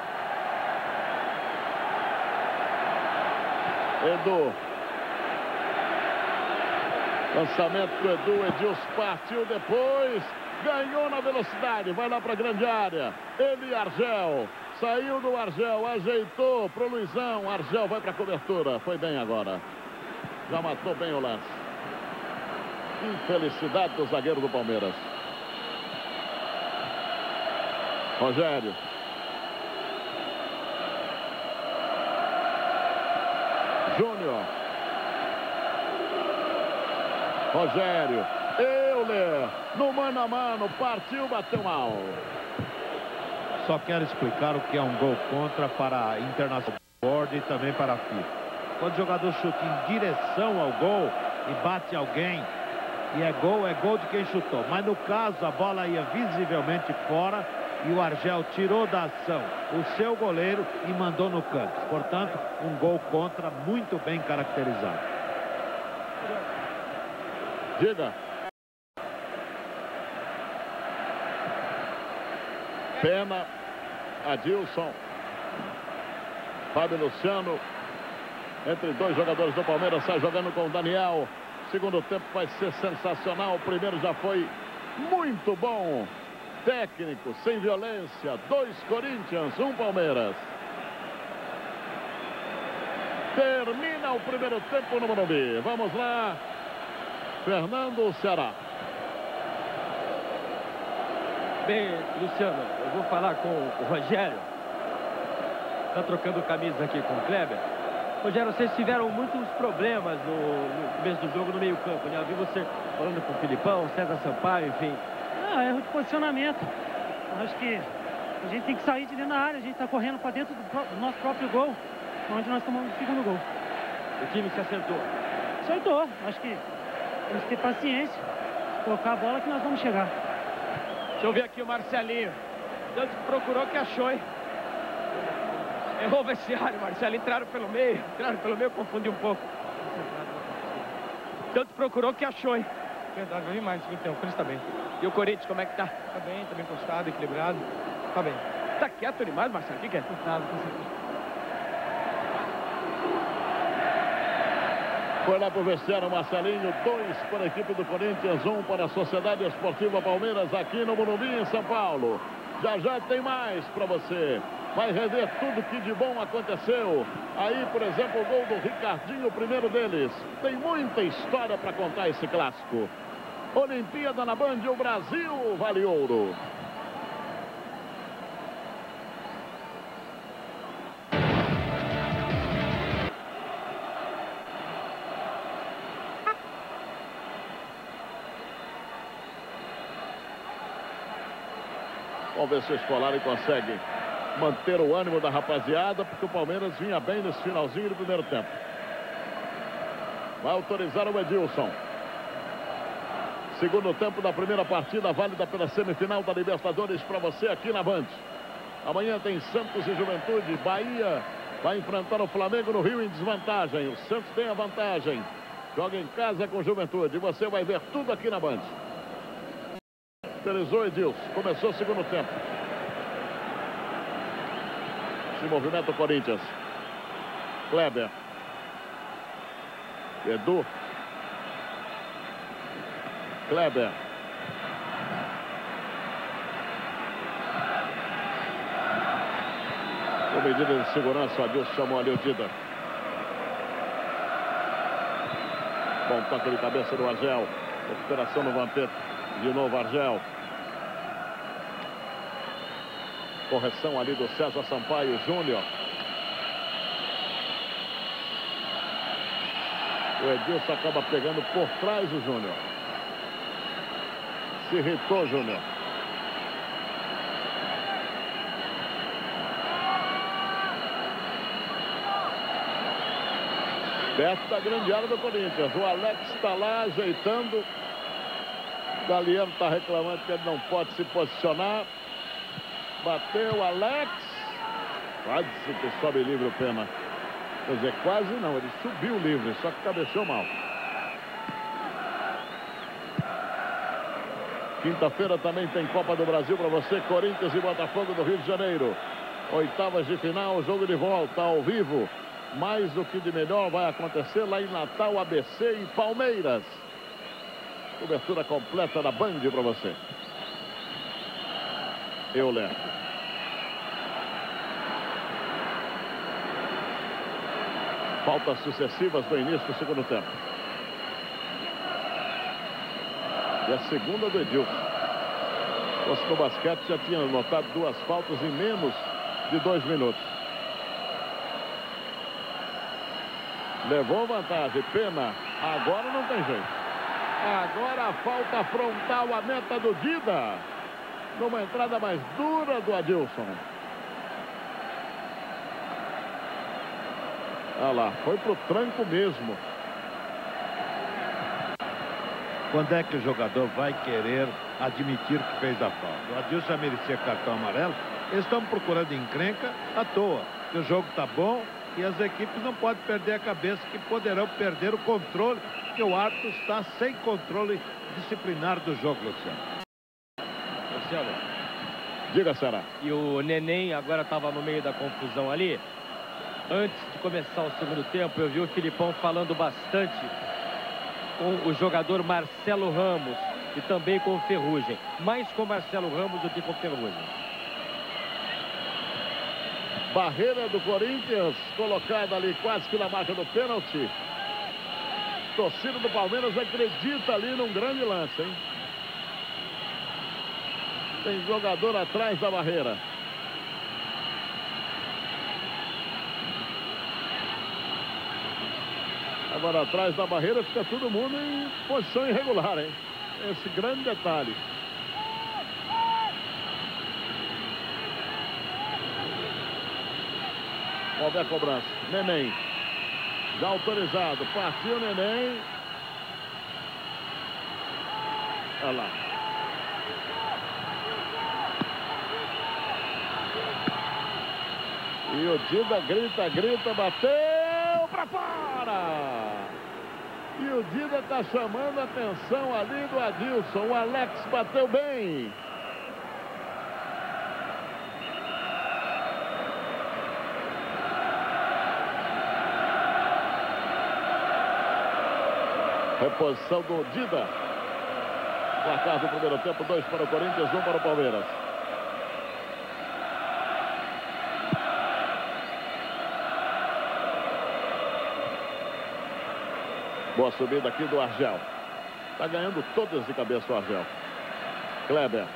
Edu. Lançamento do Edu, Edilson partiu depois, ganhou na velocidade, vai lá para a grande área. Ele e Argel, saiu do Argel, ajeitou para o Luizão, Argel vai para a cobertura, foi bem agora. Já matou bem o lance. Infelicidade do zagueiro do Palmeiras. Rogério. Júnior. Rogério. Euler. No mano a mano. Partiu, bateu mal. Só quero explicar o que é um gol contra para a Internacional Board e também para a FIFA. Quando o jogador chuta em direção ao gol e bate alguém, E é gol, é gol de quem chutou. Mas no caso, a bola ia visivelmente fora e o Argel tirou da ação o seu goleiro e mandou no canto. Portanto, um gol contra muito bem caracterizado. Diga. Pena, Adilson, Fábio Luciano, entre dois jogadores do Palmeiras, sai jogando com o Daniel. Segundo tempo vai ser sensacional. O primeiro já foi muito bom. Técnico, sem violência. Dois Corinthians, um Palmeiras. Termina o primeiro tempo no Morumbi. Vamos lá. Fernando, Ceará. Bem, Luciano, eu vou falar com o Rogério. Está trocando camisa aqui com o Kleber. Rogério, vocês tiveram muitos problemas no, no começo do jogo, no meio campo, né? Eu vi você falando com o Filipão, César Sampaio, enfim. Ah, erro de posicionamento. Acho que a gente tem que sair de dentro da área. A gente está correndo para dentro do, do nosso próprio gol, onde nós tomamos o segundo gol. O time se acertou. Acertou. Acho que temos que ter paciência, colocar a bola que nós vamos chegar. Deixa eu ver aqui o Marcelinho. Tanto que procurou que achou, hein? Errou o vestiário, Marcelo. Entraram pelo meio. Entraram pelo meio, confundi um pouco. Tanto procurou que achou, hein? Verdade, vai vir mais no segundo tempo. O Corinthians tá bem. E o Corinthians, como é que tá? Tá bem, tá bem postado, equilibrado. Tá bem. Tá quieto demais, Marcelo. O que que é? Nada, com certeza. Foi lá pro vestiário Marcelinho, dois para a equipe do Corinthians, um para a Sociedade Esportiva Palmeiras, aqui no Morumbi, em São Paulo. Já já tem mais para você. Vai rever tudo que de bom aconteceu. Aí, por exemplo, o gol do Ricardinho, o primeiro deles. Tem muita história para contar esse clássico. Olimpíada na Band, o Brasil vale ouro. Vamos ver se o Scolari consegue manter o ânimo da rapaziada, porque o Palmeiras vinha bem nesse finalzinho do primeiro tempo. Vai autorizar o Edilson. Segundo tempo da primeira partida, válida pela semifinal da Libertadores para você aqui na Band. Amanhã tem Santos e Juventude. Bahia vai enfrentar o Flamengo no Rio em desvantagem. O Santos tem a vantagem. Joga em casa com Juventude. Você vai ver tudo aqui na Band. Autorizou Edilson. Começou o segundo tempo. Se movimenta o Corinthians. Kleber. Edu. Kleber. Com medida de segurança, o Adilson chamou ali o Dida. Bom toque de cabeça do Argel. Recuperação no Vampeta. De novo Argel. Correção ali do César Sampaio Júnior. O Edilson acaba pegando por trás o Júnior. Se irritou, Júnior. Perto da grande área do Corinthians. O Alex está lá ajeitando. O Galeano está reclamando que ele não pode se posicionar. Bateu Alex. Quase que sobe livre o Pena. Quer dizer, quase não. Ele subiu livre, só que cabeceou mal. Quinta-feira também tem Copa do Brasil para você. Corinthians e Botafogo do Rio de Janeiro. Oitavas de final, jogo de volta ao vivo. Mais do que de melhor vai acontecer lá em Natal, A B C e Palmeiras. Cobertura completa da Band para você. Euler. Faltas sucessivas do início do segundo tempo. E a segunda do Edilson. Se fosse no basquete, já tinha notado duas faltas em menos de dois minutos. Levou vantagem. Pena. Agora não tem jeito. Agora a falta frontal à meta do Dida. Numa entrada mais dura do Adilson. Olha lá, foi pro tranco mesmo. Quando é que o jogador vai querer admitir que fez a falta? O Adilson já merecia cartão amarelo. Eles estão procurando encrenca à toa. Que o jogo está bom e as equipes não podem perder a cabeça, que poderão perder o controle, que o árbitro está sem controle disciplinar do jogo, Luciano. Luciano. Diga, Ceará. E o Neném agora estava no meio da confusão ali. Antes de começar o segundo tempo, eu vi o Filipão falando bastante com o jogador Marcelo Ramos e também com o Ferrugem. Mais com Marcelo Ramos do que com o Ferrugem. Barreira do Corinthians, colocada ali quase que na marca do pênalti. Torcida do Palmeiras acredita ali num grande lance, hein? Tem jogador atrás da barreira. Agora atrás da barreira fica todo mundo em posição irregular, hein? Esse grande detalhe. Vamos ver a cobrança. Neném. Já autorizado. Partiu Neném. Olha lá. E o Dida grita, grita, bateu pra fora. E o Dida tá chamando a atenção ali do Adilson. O Alex bateu bem. Reposição do Dida. Placar do primeiro tempo, dois para o Corinthians, um para o Palmeiras. Boa subida aqui do Argel. Está ganhando todas de cabeça o Argel. Kleber.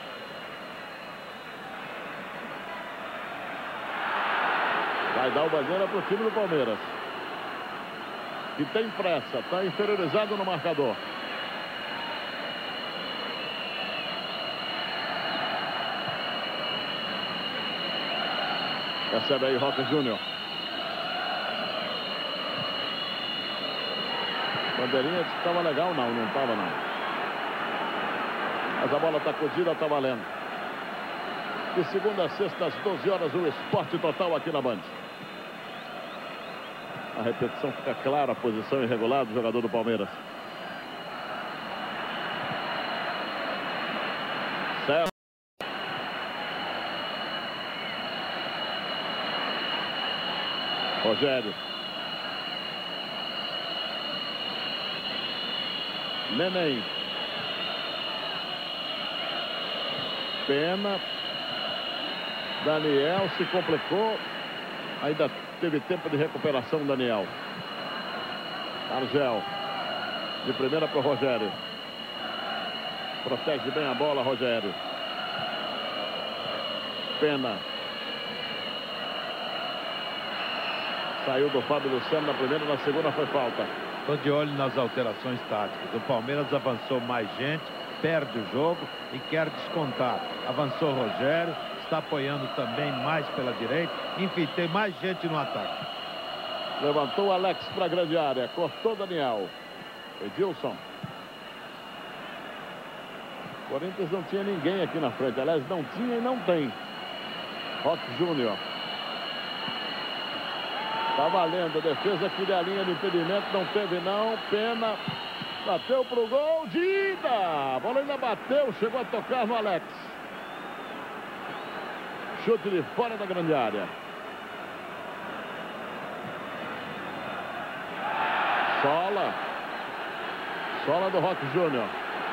Vai dar o bandeira para o time do Palmeiras. Que tem pressa, está inferiorizado no marcador. Recebe aí Roque Júnior. Bandeirinha disse que estava legal, não, não estava não. Mas a bola está acudida, está valendo. De segunda a sexta, às doze horas, o Esporte Total aqui na Band. A repetição fica clara, a posição irregular do jogador do Palmeiras. Certo. Rogério. Neném. Pena. Daniel se complicou. Ainda teve tempo de recuperação, Daniel. Argel. De primeira para o Rogério. Protege bem a bola, Rogério. Pena. Saiu do Fábio Luciano na primeira, na segunda foi falta. Estou de olho nas alterações táticas. O Palmeiras avançou mais gente, perde o jogo e quer descontar. Avançou o Rogério, está apoiando também mais pela direita. Enfim, tem mais gente no ataque. Levantou o Alex para a grande área. Cortou Daniel. Edilson. Corinthians não tinha ninguém aqui na frente. Aliás, não tinha e não tem. Roque Júnior. Tá valendo. Defesa aqui da linha de impedimento. Não teve não. Pena. Bateu pro gol. Dida. A bola ainda bateu. Chegou a tocar no Alex. Chute de fora da grande área. Sola. Sola do Roque Júnior.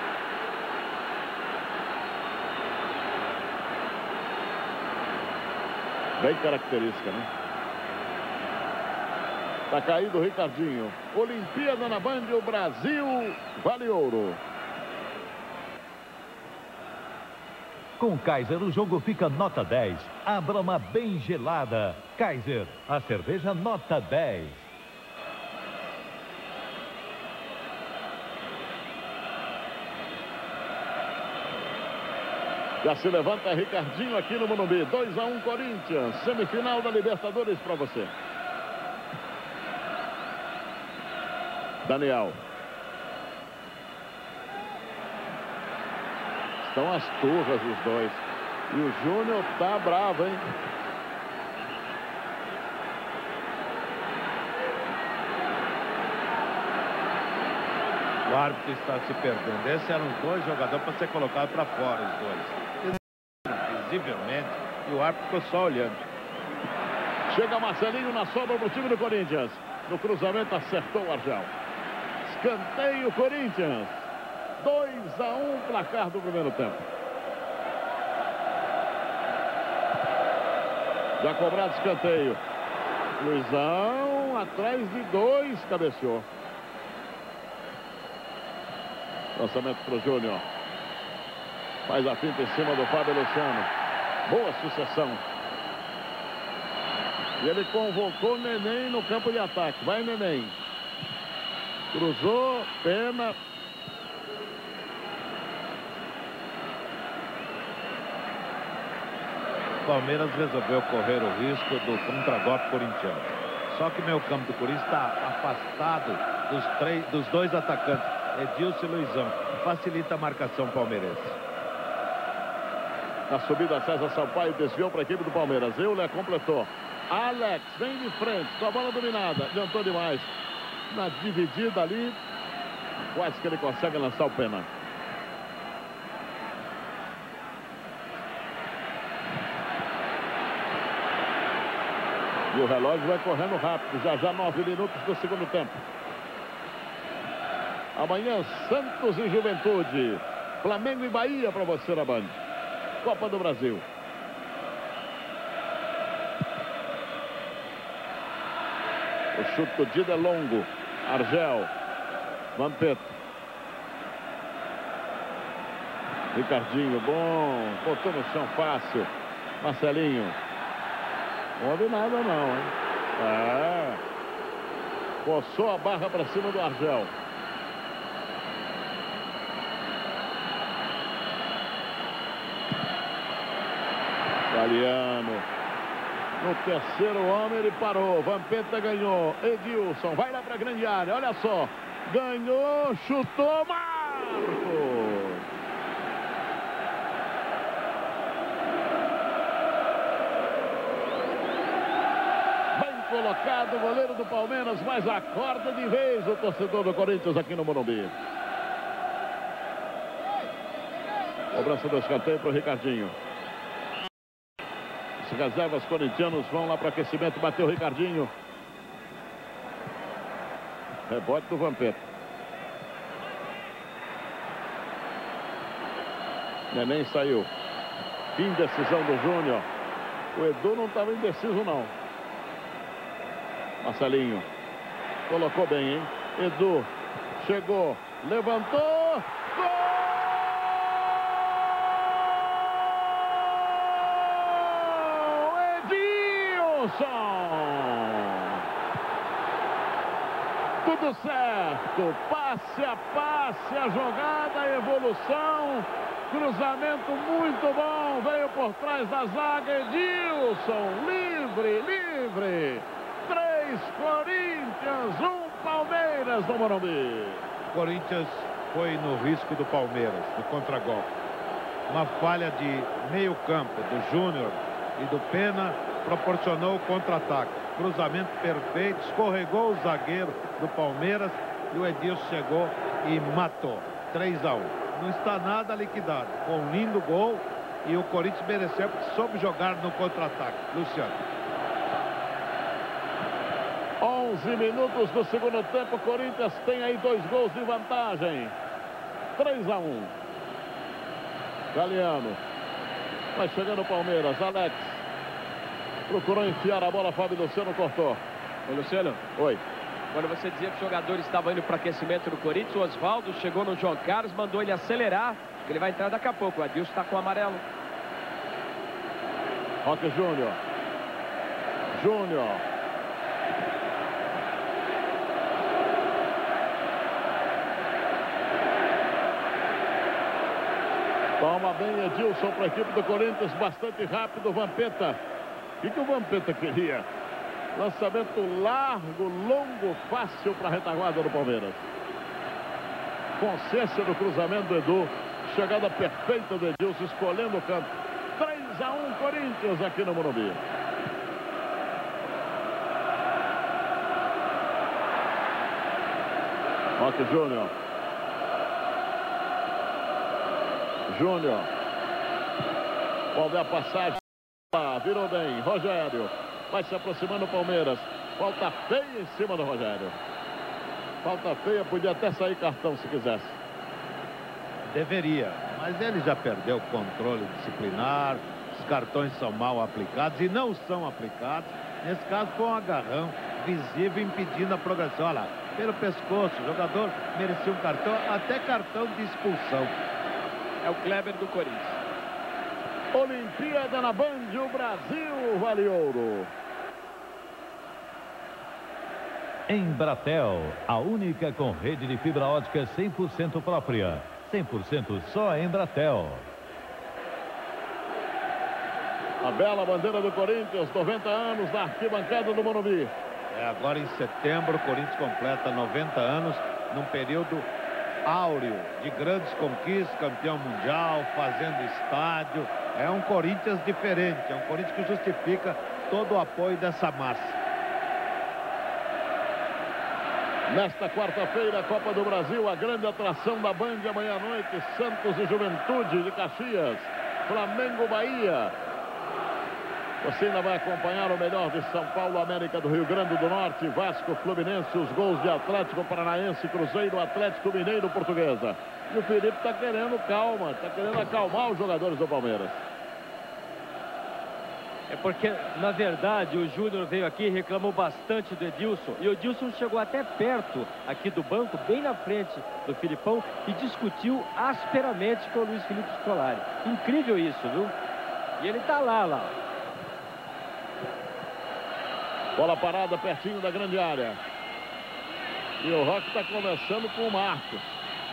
Bem característica, né? Tá caído o Ricardinho. Olimpíada na Band, o Brasil vale ouro. Com Kaiser, o jogo fica nota dez. A broma bem gelada. Kaiser, a cerveja nota dez. Já se levanta Ricardinho aqui no Morumbi. dois a um Corinthians. Semifinal da Libertadores para você. Daniel. Estão as turras os dois. E o Júnior tá bravo, hein? O árbitro está se perdendo. Esses eram os dois jogadores para ser colocado para fora, os dois. Visivelmente. E o árbitro ficou só olhando. Chega Marcelinho na sobra do time do Corinthians. No cruzamento acertou o Argel. Escanteio Corinthians. dois a um placar do primeiro tempo. Já cobrado escanteio. Luizão atrás de dois, cabeceou. Lançamento para o Júnior. Faz a finta em cima do Fábio Luciano. Boa sucessão. E ele convocou Neném no campo de ataque. Vai, Neném. Cruzou, Pena. Palmeiras resolveu correr o risco do contragolpe corintiano. Só que meio campo do Corinthians está afastado dos, três, dos dois atacantes, Edilson e Luizão. Facilita a marcação palmeirense. Na subida, César Sampaio desviou para a equipe do Palmeiras. Euler completou. Alex vem de frente, com a bola dominada. Adiantou demais. Na dividida ali, quase que ele consegue lançar o Pena. E o relógio vai correndo rápido. Já já nove minutos do segundo tempo. Amanhã, Santos e Juventude. Flamengo e Bahia para você na Band. Copa do Brasil. O chute do Dida é longo. Argel. Vampeta. Ricardinho, bom. Botou no chão fácil. Marcelinho. Não houve nada não, hein? É. Coçou a barra para cima do Argel. Galeano. No terceiro homem ele parou. Vampeta ganhou. Edilson vai lá para a grande área. Olha só. Ganhou, chutou, Marcos. Colocado o goleiro do Palmeiras, mas acorda de vez o torcedor do Corinthians aqui no Morumbi. Cobrança do escanteio para o Ricardinho. Os reservas corintianos vão lá para aquecimento. Bateu o Ricardinho. Rebote do Vampeta. Neném saiu. Indecisão do Júnior. O Edu não estava indeciso não. Marcelinho. Colocou bem, hein? Edu. Chegou. Levantou. Gol! Edilson! Tudo certo. Passe a passe, a jogada, a evolução. Cruzamento muito bom. Veio por trás da zaga. Edilson. Livre, livre. Três Corinthians, um Palmeiras no Morumbi. Corinthians foi no risco do Palmeiras, do contragolpe. Uma falha de meio campo do Júnior e do Pena proporcionou o contra-ataque. Cruzamento perfeito, escorregou o zagueiro do Palmeiras e o Edilson chegou e matou. três a um. Não está nada liquidado. Com um lindo gol e o Corinthians mereceu porque soube jogar no contra-ataque. Luciano. onze minutos do segundo tempo. Corinthians tem aí dois gols de vantagem. três a um. Galeano. Vai chegando o Palmeiras. Alex. Procurou enfiar a bola. Fábio Luciano cortou. Ô, Luciano. Oi. Quando você dizia que os jogadores estavam indo para aquecimento do Corinthians, o Oswaldo chegou no João Carlos, mandou ele acelerar, que ele vai entrar daqui a pouco. O Adilson está com o amarelo. Roque Júnior. Júnior. Toma bem Edilson para a equipe do Corinthians, bastante rápido. Vampeta. O que, que o Vampeta queria? Lançamento largo, longo, fácil para a retaguarda do Palmeiras. Consciência do cruzamento do Edu. Chegada perfeita do Edilson, escolhendo o canto. três a um Corinthians aqui no Morumbi. Roque Júnior. Júnior. Qual é a passagem? Virou bem. Rogério. Vai se aproximando o Palmeiras. Falta feia em cima do Rogério. Falta feia, podia até sair cartão se quisesse. Deveria, mas ele já perdeu o controle disciplinar. Os cartões são mal aplicados e não são aplicados. Nesse caso foi um agarrão visível impedindo a progressão. Olha lá, pelo pescoço, o jogador merecia um cartão, até cartão de expulsão. É o Kleber do Corinthians. Olimpíada na Band, o Brasil vale ouro. Embratel, a única com rede de fibra ótica cem por cento própria. cem por cento só Embratel. A bela bandeira do Corinthians, noventa anos da arquibancada do Morumbi. É, agora em setembro, o Corinthians completa noventa anos, num período áureo de grandes conquistas, campeão mundial, fazendo estádio. É um Corinthians diferente, é um Corinthians que justifica todo o apoio dessa massa. Nesta quarta-feira, Copa do Brasil, a grande atração da Band amanhã à noite, Santos e Juventude de Caxias, Flamengo, Bahia. Você ainda vai acompanhar o melhor de São Paulo, América do Rio Grande do Norte, Vasco, Fluminense, os gols de Atlético Paranaense, Cruzeiro, Atlético Mineiro, Portuguesa. E o Felipe está querendo calma, está querendo acalmar os jogadores do Palmeiras. É porque, na verdade, o Júnior veio aqui e reclamou bastante do Edilson. E o Edilson chegou até perto aqui do banco, bem na frente do Filipão, e discutiu asperamente com o Luiz Felipe Scolari. Incrível isso, viu? E ele tá lá, lá. Bola parada pertinho da grande área. E o Roque está começando com o Marcos.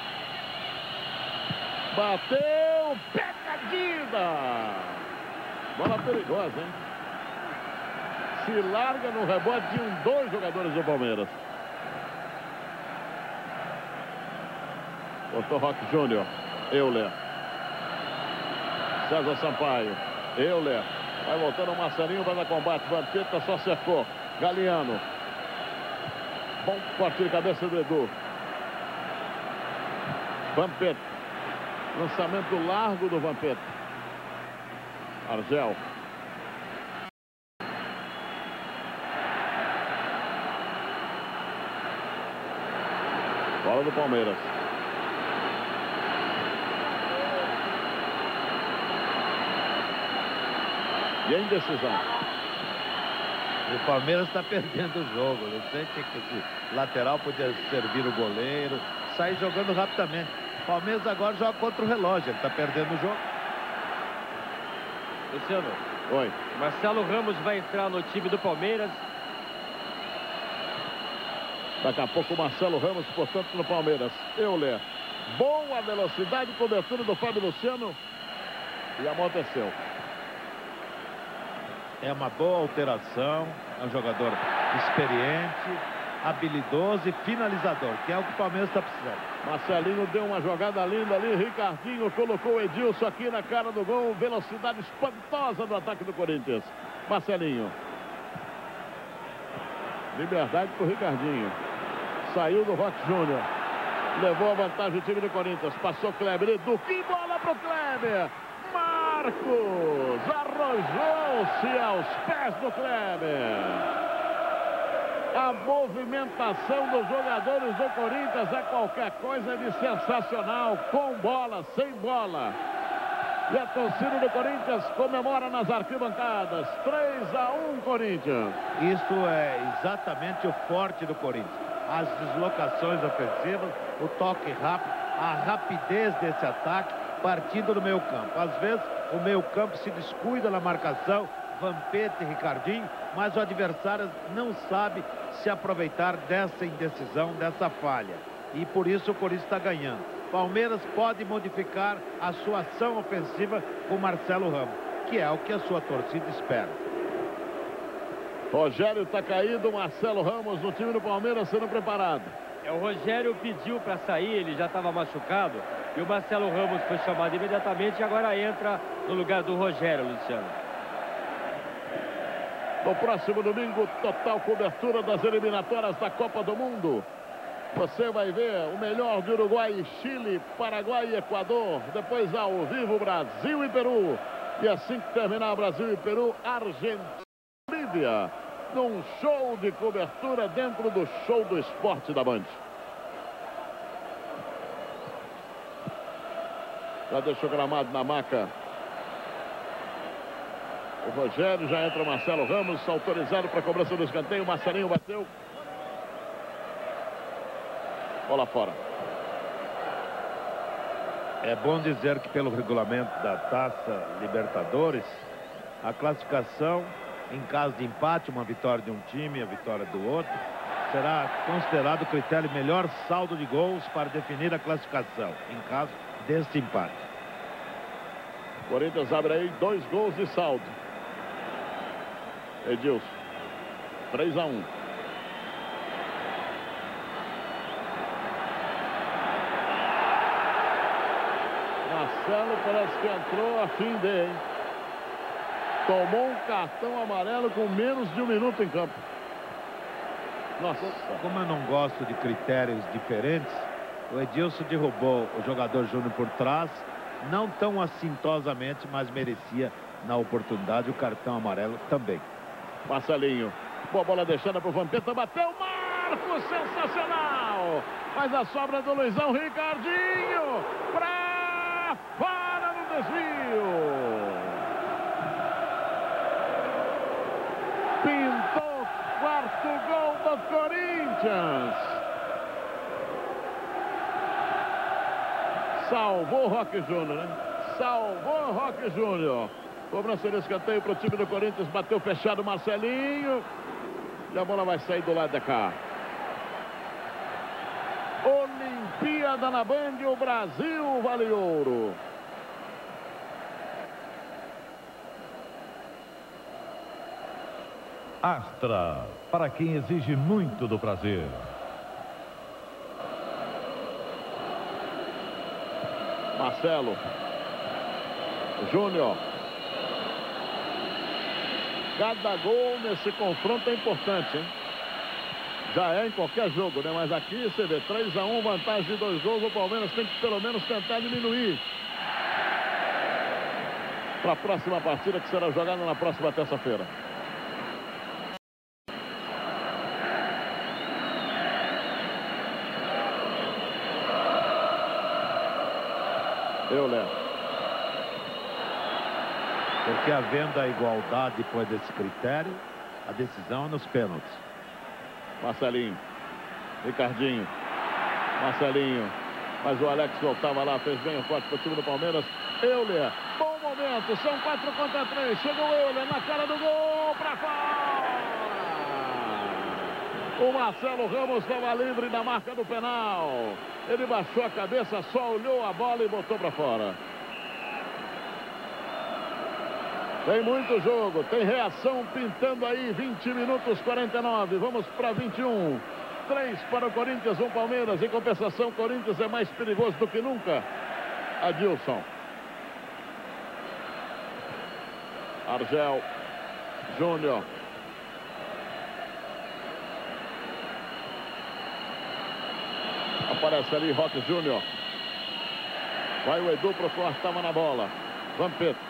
Bateu, pegadinha! Bola perigosa, hein? Se larga no rebote de um, dois jogadores do Palmeiras. Botou Roque Júnior. Euler. César Sampaio. Euler. Vai voltando o Marcelinho para dar combate. Vampeta só cercou. Galeano. Bom corte de cabeça do Edu. Vampeta. Lançamento largo do Vampeta. Argel. Bola do Palmeiras. E a indecisão. E o Palmeiras está perdendo o jogo. Não sei que esse lateral podia servir o goleiro. Sair jogando rapidamente. O Palmeiras agora joga contra o relógio. Ele está perdendo o jogo. Luciano. Oi. Marcelo Ramos vai entrar no time do Palmeiras. Daqui a pouco o Marcelo Ramos, portanto, no Palmeiras. Euler. Boa velocidade, cobertura do Fábio Luciano. E amorteceu. É uma boa alteração. É um jogador experiente, habilidoso e finalizador, que é o que o Palmeiras está precisando. Marcelinho deu uma jogada linda ali. Ricardinho colocou o Edilson aqui na cara do gol. Velocidade espantosa do ataque do Corinthians. Marcelinho. Liberdade para o Ricardinho. Saiu do Roque Júnior. Levou a vantagem o time do Corinthians. Passou Kleber. Edu. Que bola para o Kleber. Marcos arrojou-se aos pés do Kleber. A movimentação dos jogadores do Corinthians é qualquer coisa de sensacional. Com bola, sem bola. E a torcida do Corinthians comemora nas arquibancadas. três a um Corinthians. Isso é exatamente o forte do Corinthians. As deslocações ofensivas, o toque rápido, a rapidez desse ataque partindo do meio campo. Às vezes o meio campo se descuida na marcação, Vampeta e Ricardinho, mas o adversário não sabe se aproveitar dessa indecisão, dessa falha. E por isso o Corinthians está ganhando. Palmeiras pode modificar a sua ação ofensiva com Marcelo Ramos, que é o que a sua torcida espera. Rogério está caído, Marcelo Ramos no time do Palmeiras sendo preparado. É, o Rogério pediu para sair, ele já estava machucado. E o Marcelo Ramos foi chamado imediatamente e agora entra no lugar do Rogério, Luciano. No próximo domingo, total cobertura das eliminatórias da Copa do Mundo. Você vai ver o melhor de Uruguai e Chile, Paraguai e Equador. Depois ao vivo Brasil e Peru. E assim que terminar Brasil e Peru, Argentina e Bolívia. Num show de cobertura dentro do show do esporte da Band. Já deixa o gramado na maca. O Rogério, já entra o Marcelo Ramos, autorizado para a cobrança do escanteio. O Marcelinho bateu. Bola fora. É bom dizer que pelo regulamento da Taça Libertadores, a classificação, em caso de empate, uma vitória de um time, a vitória do outro, será considerado o critério melhor saldo de gols para definir a classificação, em caso deste empate. O Corinthians abre aí dois gols de saldo. Edilson. três a um. Marcelo parece que entrou a fim de, hein? Tomou um cartão amarelo com menos de um minuto em campo. Nossa. Como eu não gosto de critérios diferentes, o Edilson derrubou o jogador Júnior por trás, não tão assintosamente, mas merecia na oportunidade o cartão amarelo também. Marcelinho. Boa bola deixando para o Vampeta. Bateu. Marco. Sensacional. Faz a sobra do Luizão. Ricardinho. Para fora no desvio. Pintou quarto gol do Corinthians. Salvou o Roque Júnior, né? Salvou o Roque Júnior. Cobrança de escanteio para o time do Corinthians. Bateu fechado Marcelinho. E a bola vai sair do lado de cá. Olimpíada na Band. O Brasil vale ouro. Astra, para quem exige muito do prazer. Marcelo. Júnior. Cada gol nesse confronto é importante, hein? Já é em qualquer jogo, né? Mas aqui você vê três a um, vantagem de dois gols. O Palmeiras tem que pelo menos tentar diminuir. Para a próxima partida que será jogada na próxima terça-feira. Euler. Porque havendo a igualdade depois desse critério, a decisão é nos pênaltis. Marcelinho. Ricardinho. Marcelinho. Mas o Alex voltava lá, fez bem o corte para o time do Palmeiras. Euler. Bom momento. São quatro contra três. Chegou o Euler na cara do gol. Para fora. O Marcelo Ramos estava livre na marca do penal. Ele baixou a cabeça, só olhou a bola e botou para fora. Tem muito jogo, tem reação pintando aí, vinte minutos, quarenta e nove. Vamos para vinte e um. três para o Corinthians, um Palmeiras. Em compensação, o Corinthians é mais perigoso do que nunca. Adilson. Argel. Júnior. Aparece ali Roque Júnior. Vai o Edu para o corte, estava na bola. Vampeta.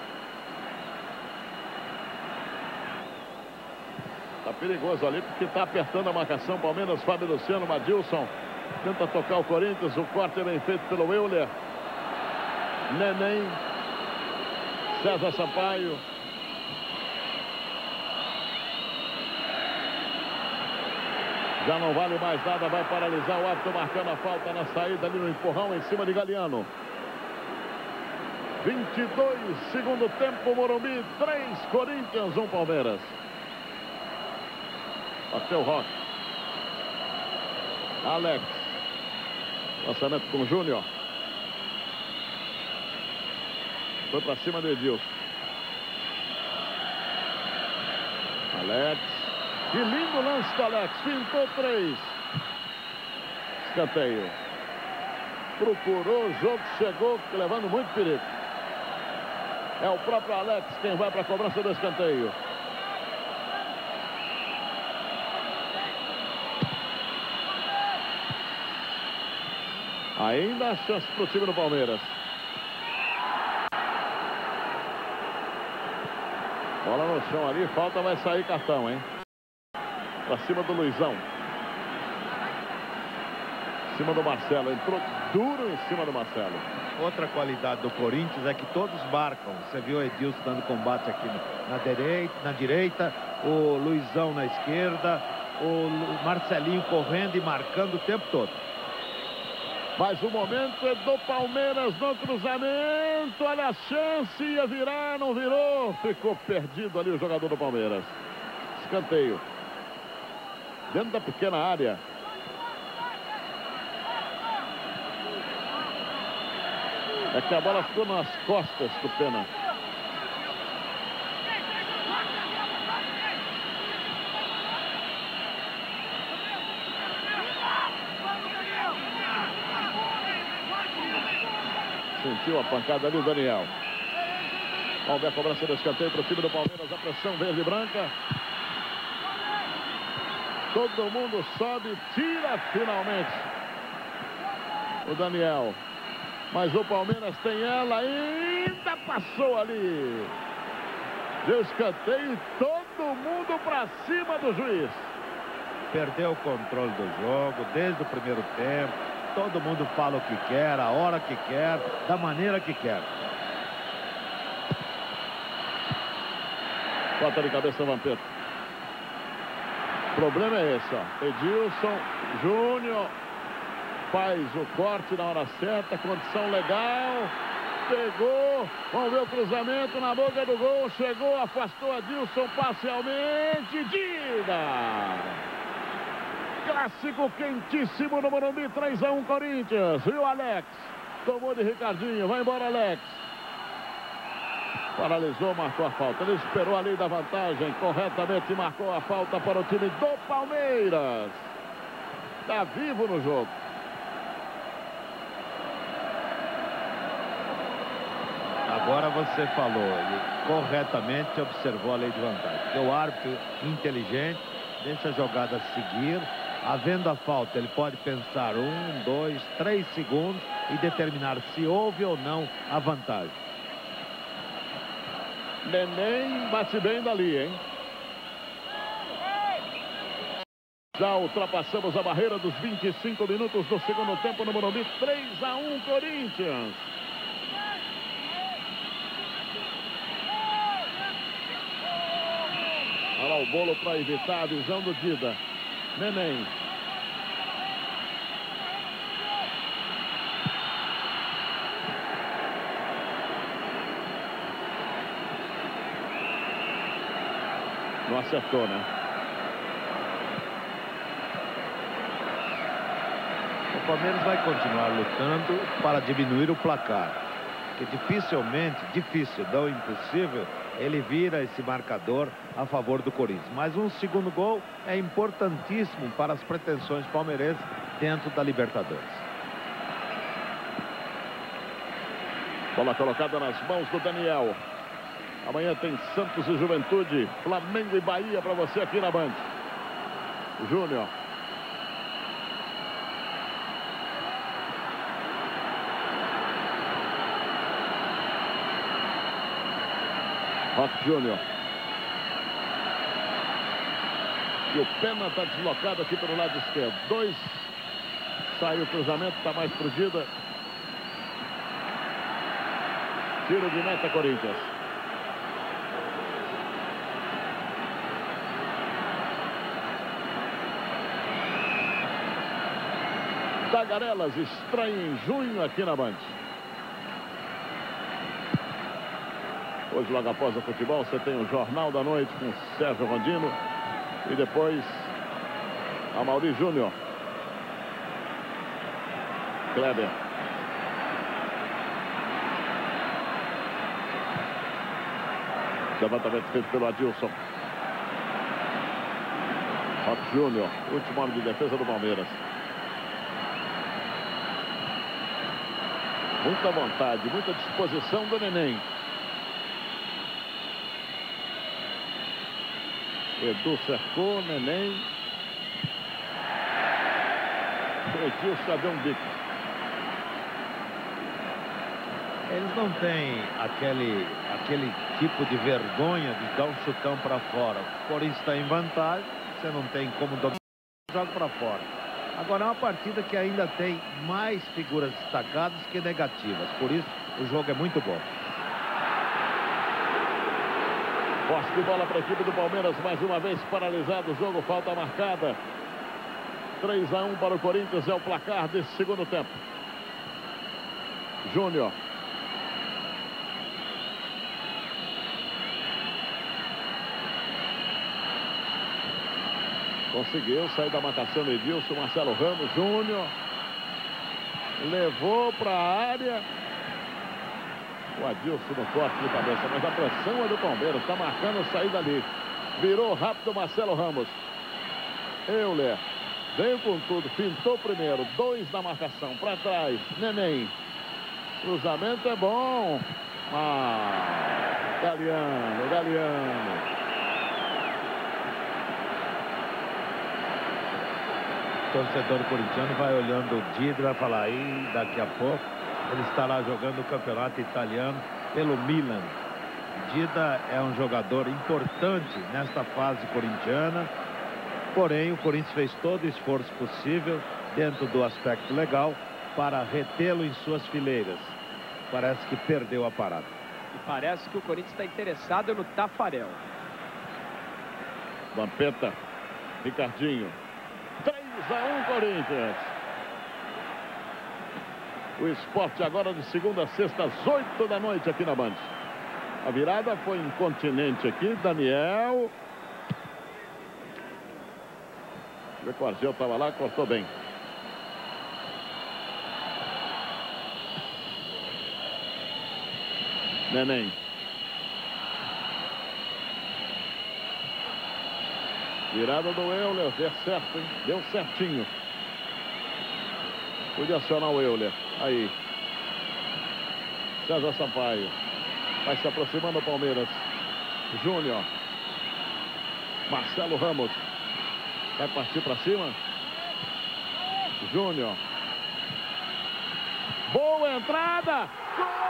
Tá perigoso ali porque tá apertando a marcação. Palmeiras, Fábio Luciano, Adilson. Tenta tocar o Corinthians. O corte é bem feito pelo Euler. Neném. César Sampaio. Já não vale mais nada. Vai paralisar o árbitro marcando a falta na saída ali no empurrão em cima de Galeano. vinte e dois, segundo tempo, Morumbi. três Corinthians, um Palmeiras. Bateu o Roque. Alex. Lançamento com o Júnior. Foi para cima do Edilson. Alex. Que lindo lance do Alex. Pintou três. Escanteio. procurou o jogo, chegou levando muito perigo. É o próprio Alex quem vai para a cobrança do escanteio. Ainda há chance para o time do Palmeiras. Bola no chão ali, falta, vai sair cartão, hein? Para cima do Luizão. Em cima do Marcelo, entrou duro em cima do Marcelo. Outra qualidade do Corinthians é que todos marcam. Você viu o Edilson dando combate aqui na direita, na direita, o Luizão na esquerda, o Marcelinho correndo e marcando o tempo todo. Mas o momento é do Palmeiras no cruzamento. Olha a chance, ia virar, não virou. Ficou perdido ali o jogador do Palmeiras. Escanteio. Dentro da pequena área. É que a bola ficou nas costas do Pena. Sentiu a pancada ali o Daniel. Vamos ver a cobrança do escanteio para o time do Palmeiras. A pressão verde e branca. Todo mundo sobe, tira finalmente o Daniel. Mas o Palmeiras tem ela, ainda passou ali. Deu escanteio e todo mundo para cima do juiz. Perdeu o controle do jogo desde o primeiro tempo. Todo mundo fala o que quer, a hora que quer, da maneira que quer. Bota de cabeça, Vampeta. O problema é esse, ó. Edilson Júnior faz o corte na hora certa, condição legal. Pegou, vamos ver o cruzamento na boca do gol. Chegou, afastou Edilson parcialmente. Diga! Clássico quentíssimo no Morumbi, três a um Corinthians. E o Alex tomou de Ricardinho, vai embora Alex. Paralisou, marcou a falta. Ele esperou a lei da vantagem, corretamente marcou a falta para o time do Palmeiras. Está vivo no jogo. Agora você falou, ele corretamente observou a lei de vantagem. Porque o árbitro inteligente deixa a jogada seguir. Havendo a falta, ele pode pensar um, dois, três segundos e determinar se houve ou não a vantagem. Neném bate bem dali, hein? Já ultrapassamos a barreira dos vinte e cinco minutos do segundo tempo no Morumbi. três a um Corinthians. Olha lá o bolo para evitar a visão do Dida. Neném. Não acertou, né? O Palmeiras vai continuar lutando para diminuir o placar. Porque dificilmente, difícil, não impossível, ele vira esse marcador a favor do Corinthians. Mas um segundo gol é importantíssimo para as pretensões palmeirenses dentro da Libertadores. Bola colocada nas mãos do Daniel. Amanhã tem Santos e Juventude, Flamengo e Bahia para você aqui na Band. Júnior. Roque Júnior. E o Pena está deslocado aqui pelo lado esquerdo. Dois. Saiu o cruzamento, está mais pro Dida. Tiro de meta, Corinthians. Tagarelas estreia em junho aqui na Band. Hoje, logo após o futebol, você tem o Jornal da Noite com Sérgio Rondino. E depois, a Mauri Júnior. Kleber. Levantamento feito pelo Adilson. Roque Júnior, último homem de defesa do Palmeiras. Muita vontade, muita disposição do Neném. Edu cercou, Neném. O Edilson já deu um bico. Eles não têm aquele, aquele tipo de vergonha de dar um chutão para fora. O Corinthians está em vantagem, você não tem como dominar, joga para fora. Agora é uma partida que ainda tem mais figuras destacadas que negativas. Por isso, o jogo é muito bom. Posse de bola para a equipe do Palmeiras, mais uma vez paralisado o jogo, falta marcada. três a um para o Corinthians, é o placar desse segundo tempo. Júnior. Conseguiu sair da marcação do Edilson, Marcelo Ramos, Júnior. Levou para a área. O Adilson no corte de cabeça, mas a pressão é do Palmeiras, está marcando a saída ali. Virou rápido Marcelo Ramos. Euler. Veio com tudo, fintou primeiro. Dois na marcação, para trás. Neném. Cruzamento é bom. Ah, Galeano, Galeano. O torcedor corintiano vai olhando o Dida e vai falar, aí daqui a pouco ele estará jogando o campeonato italiano pelo Milan. Dida é um jogador importante nesta fase corintiana, porém o Corinthians fez todo o esforço possível dentro do aspecto legal para retê-lo em suas fileiras. Parece que perdeu a parada. E parece que o Corinthians está interessado no Tafarel. Vampeta, Ricardinho. três a um Corinthians. O esporte agora de segunda a sexta às oito da noite aqui na Band. A virada foi incontinente aqui, Daniel. O Corgel estava lá, cortou bem. Neném. Virada do Euler, deu certo, hein? Deu certinho. Podia acionar o Euler. Aí. César Sampaio. Vai se aproximando o Palmeiras. Júnior. Marcelo Ramos. Vai partir para cima. Júnior. Boa entrada. Gol!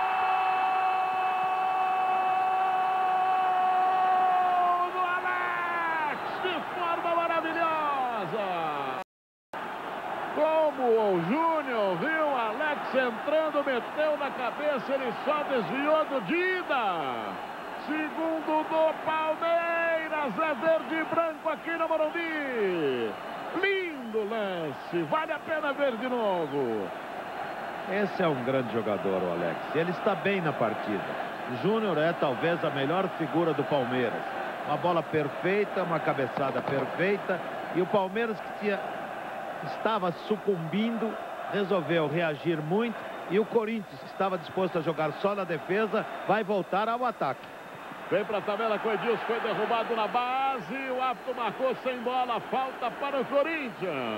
Como o Júnior viu o Alex entrando, meteu na cabeça, ele só desviou do Dida. Segundo do Palmeiras, é verde e branco aqui no Morumbi. Lindo lance, vale a pena ver de novo. Esse é um grande jogador, o Alex. Ele está bem na partida. Júnior é talvez a melhor figura do Palmeiras. Uma bola perfeita, uma cabeçada perfeita. E o Palmeiras que tinha... estava sucumbindo, resolveu reagir muito, e o Corinthians, que estava disposto a jogar só na defesa, vai voltar ao ataque. Vem para a tabela com o Edilson, foi derrubado na base, o árbitro marcou sem bola, falta para o Corinthians.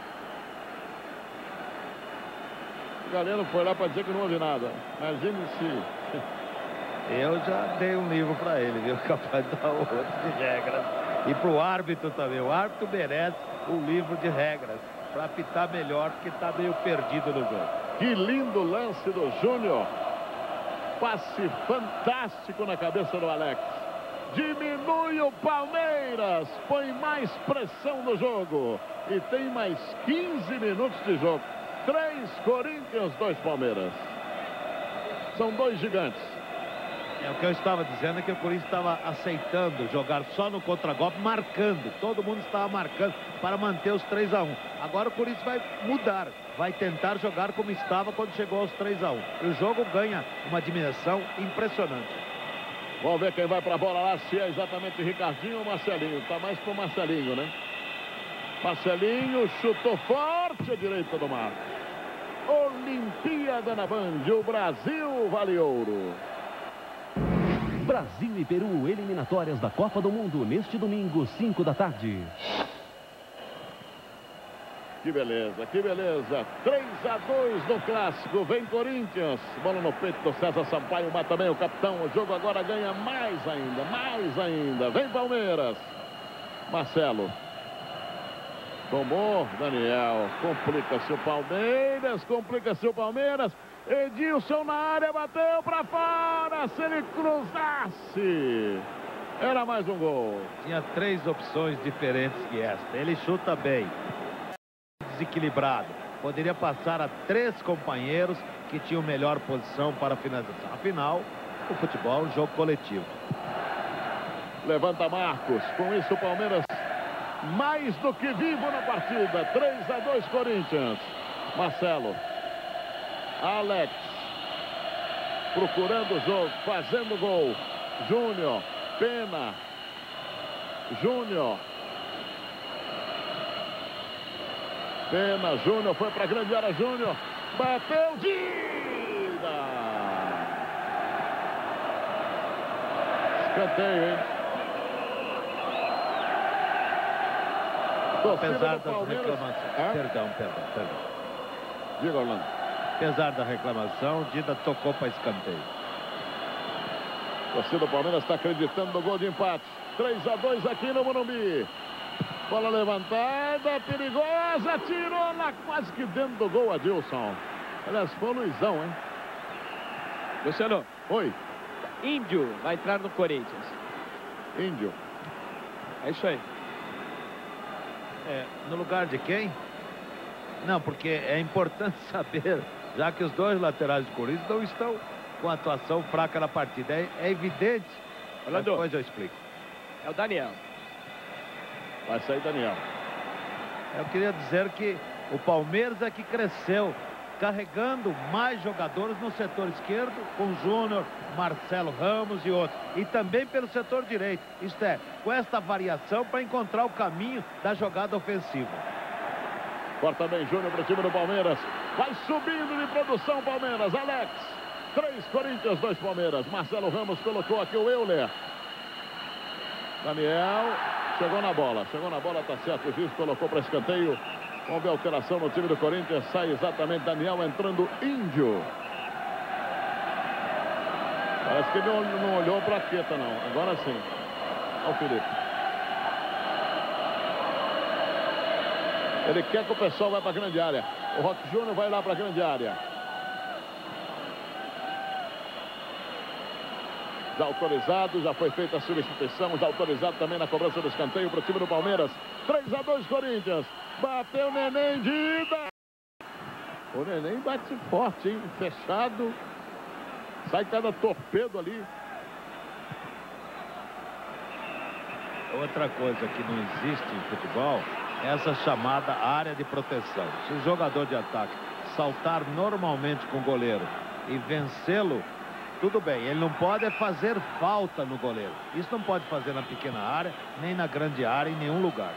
O Galeno foi lá para dizer que não houve nada. Imagine se... Eu já dei um livro para ele, viu? Capaz de dar outro de regras. E para o árbitro também. O árbitro merece o livro de regras para apitar melhor, porque está meio perdido no jogo. Que lindo lance do Júnior. Passe fantástico na cabeça do Alex. Diminui o Palmeiras. Põe mais pressão no jogo. E tem mais quinze minutos de jogo. Três Corinthians, dois Palmeiras. São dois gigantes. É, o que eu estava dizendo é que o Corinthians estava aceitando jogar só no contragolpe, marcando. Todo mundo estava marcando para manter os três a um. Agora o Corinthians vai mudar, vai tentar jogar como estava quando chegou aos três a um. E o jogo ganha uma dimensão impressionante. Vamos ver quem vai para a bola lá, se é exatamente Ricardinho ou Marcelinho. Tá mais pro Marcelinho, né? Marcelinho chutou forte à direita do mar. Olimpíada na Band, o Brasil vale ouro. Brasil e Peru, eliminatórias da Copa do Mundo, neste domingo, cinco da tarde. Que beleza, que beleza. três a dois no clássico. Vem Corinthians. Bola no peito do César Sampaio. Mata bem o capitão. O jogo agora ganha mais ainda, mais ainda. Vem Palmeiras. Marcelo. Tomou Daniel. Complica-se o Palmeiras. Complica-se o Palmeiras. Edilson na área. Bateu para fora. Se ele cruzasse, era mais um gol. Tinha três opções diferentes que esta. Ele chuta bem. Desequilibrado. Poderia passar a três companheiros que tinham melhor posição para a finalização. Afinal, o futebol é um jogo coletivo. Levanta Marcos. Com isso o Palmeiras mais do que vivo na partida. três a dois Corinthians. Marcelo. Alex. Procurando o jogo. Fazendo gol. Júnior. Pena. Júnior. Pena, Júnior foi para a grande área, Júnior. Bateu, Dida! Escanteio, hein? Apesar das reclamações. Ah? Perdão, perdão, perdão. Diga, Orlando. Apesar da reclamação, Dida tocou para escanteio. A torcida do Palmeiras está acreditando no gol de empate. três a dois aqui no Morumbi. Bola levantada, perigosa, tirou lá quase que dentro do gol, Adilson. Aliás, foi o Luizão, hein? Luciano. Oi. Índio vai entrar no Corinthians. Índio. É isso aí. É, no lugar de quem? Não, porque é importante saber, já que os dois laterais do Corinthians não estão com atuação fraca na partida. É, é evidente. Orlando. Depois eu explico. É o Daniel. Vai sair Daniel. Eu queria dizer que o Palmeiras é que cresceu, carregando mais jogadores no setor esquerdo, com Júnior, Marcelo Ramos e outros. E também pelo setor direito. Isto é, com esta variação para encontrar o caminho da jogada ofensiva. Corta bem Júnior para o time do Palmeiras. Vai subindo de produção Palmeiras. Alex. Três Corinthians, dois Palmeiras. Marcelo Ramos colocou aqui o Euler. Daniel. Chegou na bola, chegou na bola, tá certo, o juiz colocou para escanteio. Vamos ver a alteração no time do Corinthians. Sai exatamente Daniel, entrando Índio. Parece que ele não, não olhou para a Queta, não. Agora sim. Olha o Felipe. Ele quer que o pessoal vá para a grande área. O Roque Júnior vai lá para a grande área. Já autorizado, já foi feita a substituição, já autorizado também na cobrança do escanteio para o time do Palmeiras. três a dois Corinthians. Bateu o Neném, Dida. O Neném bate forte, hein? Fechado. Sai cada torpedo ali. Outra coisa que não existe em futebol é essa chamada área de proteção. Se o jogador de ataque saltar normalmente com o goleiro e vencê-lo, tudo bem, ele não pode fazer falta no goleiro. Isso não pode fazer na pequena área, nem na grande área, em nenhum lugar.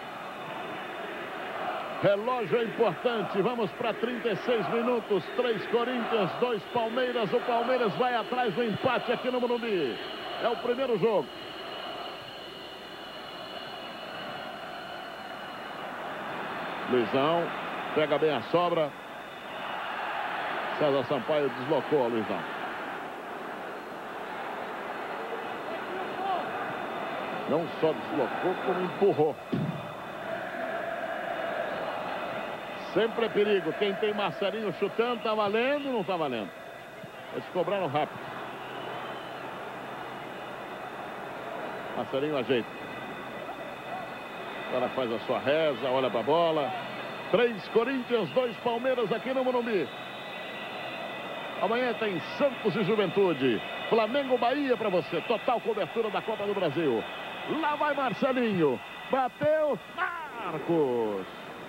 Relógio é importante, vamos para trinta e seis minutos. três Corinthians, dois Palmeiras. O Palmeiras vai atrás do empate aqui no Morumbi. É o primeiro jogo. Luizão, pega bem a sobra. César Sampaio deslocou a Luizão. Não só deslocou, como empurrou. Sempre é perigo. Quem tem Marcelinho chutando, tá valendo ou não tá valendo? Eles cobraram rápido. Marcelinho ajeita. Agora faz a sua reza, olha pra bola. Três Corinthians, dois Palmeiras aqui no Morumbi. Amanhã tem Santos e Juventude. Flamengo, Bahia para você. Total cobertura da Copa do Brasil. Lá vai Marcelinho. Bateu. Marcos.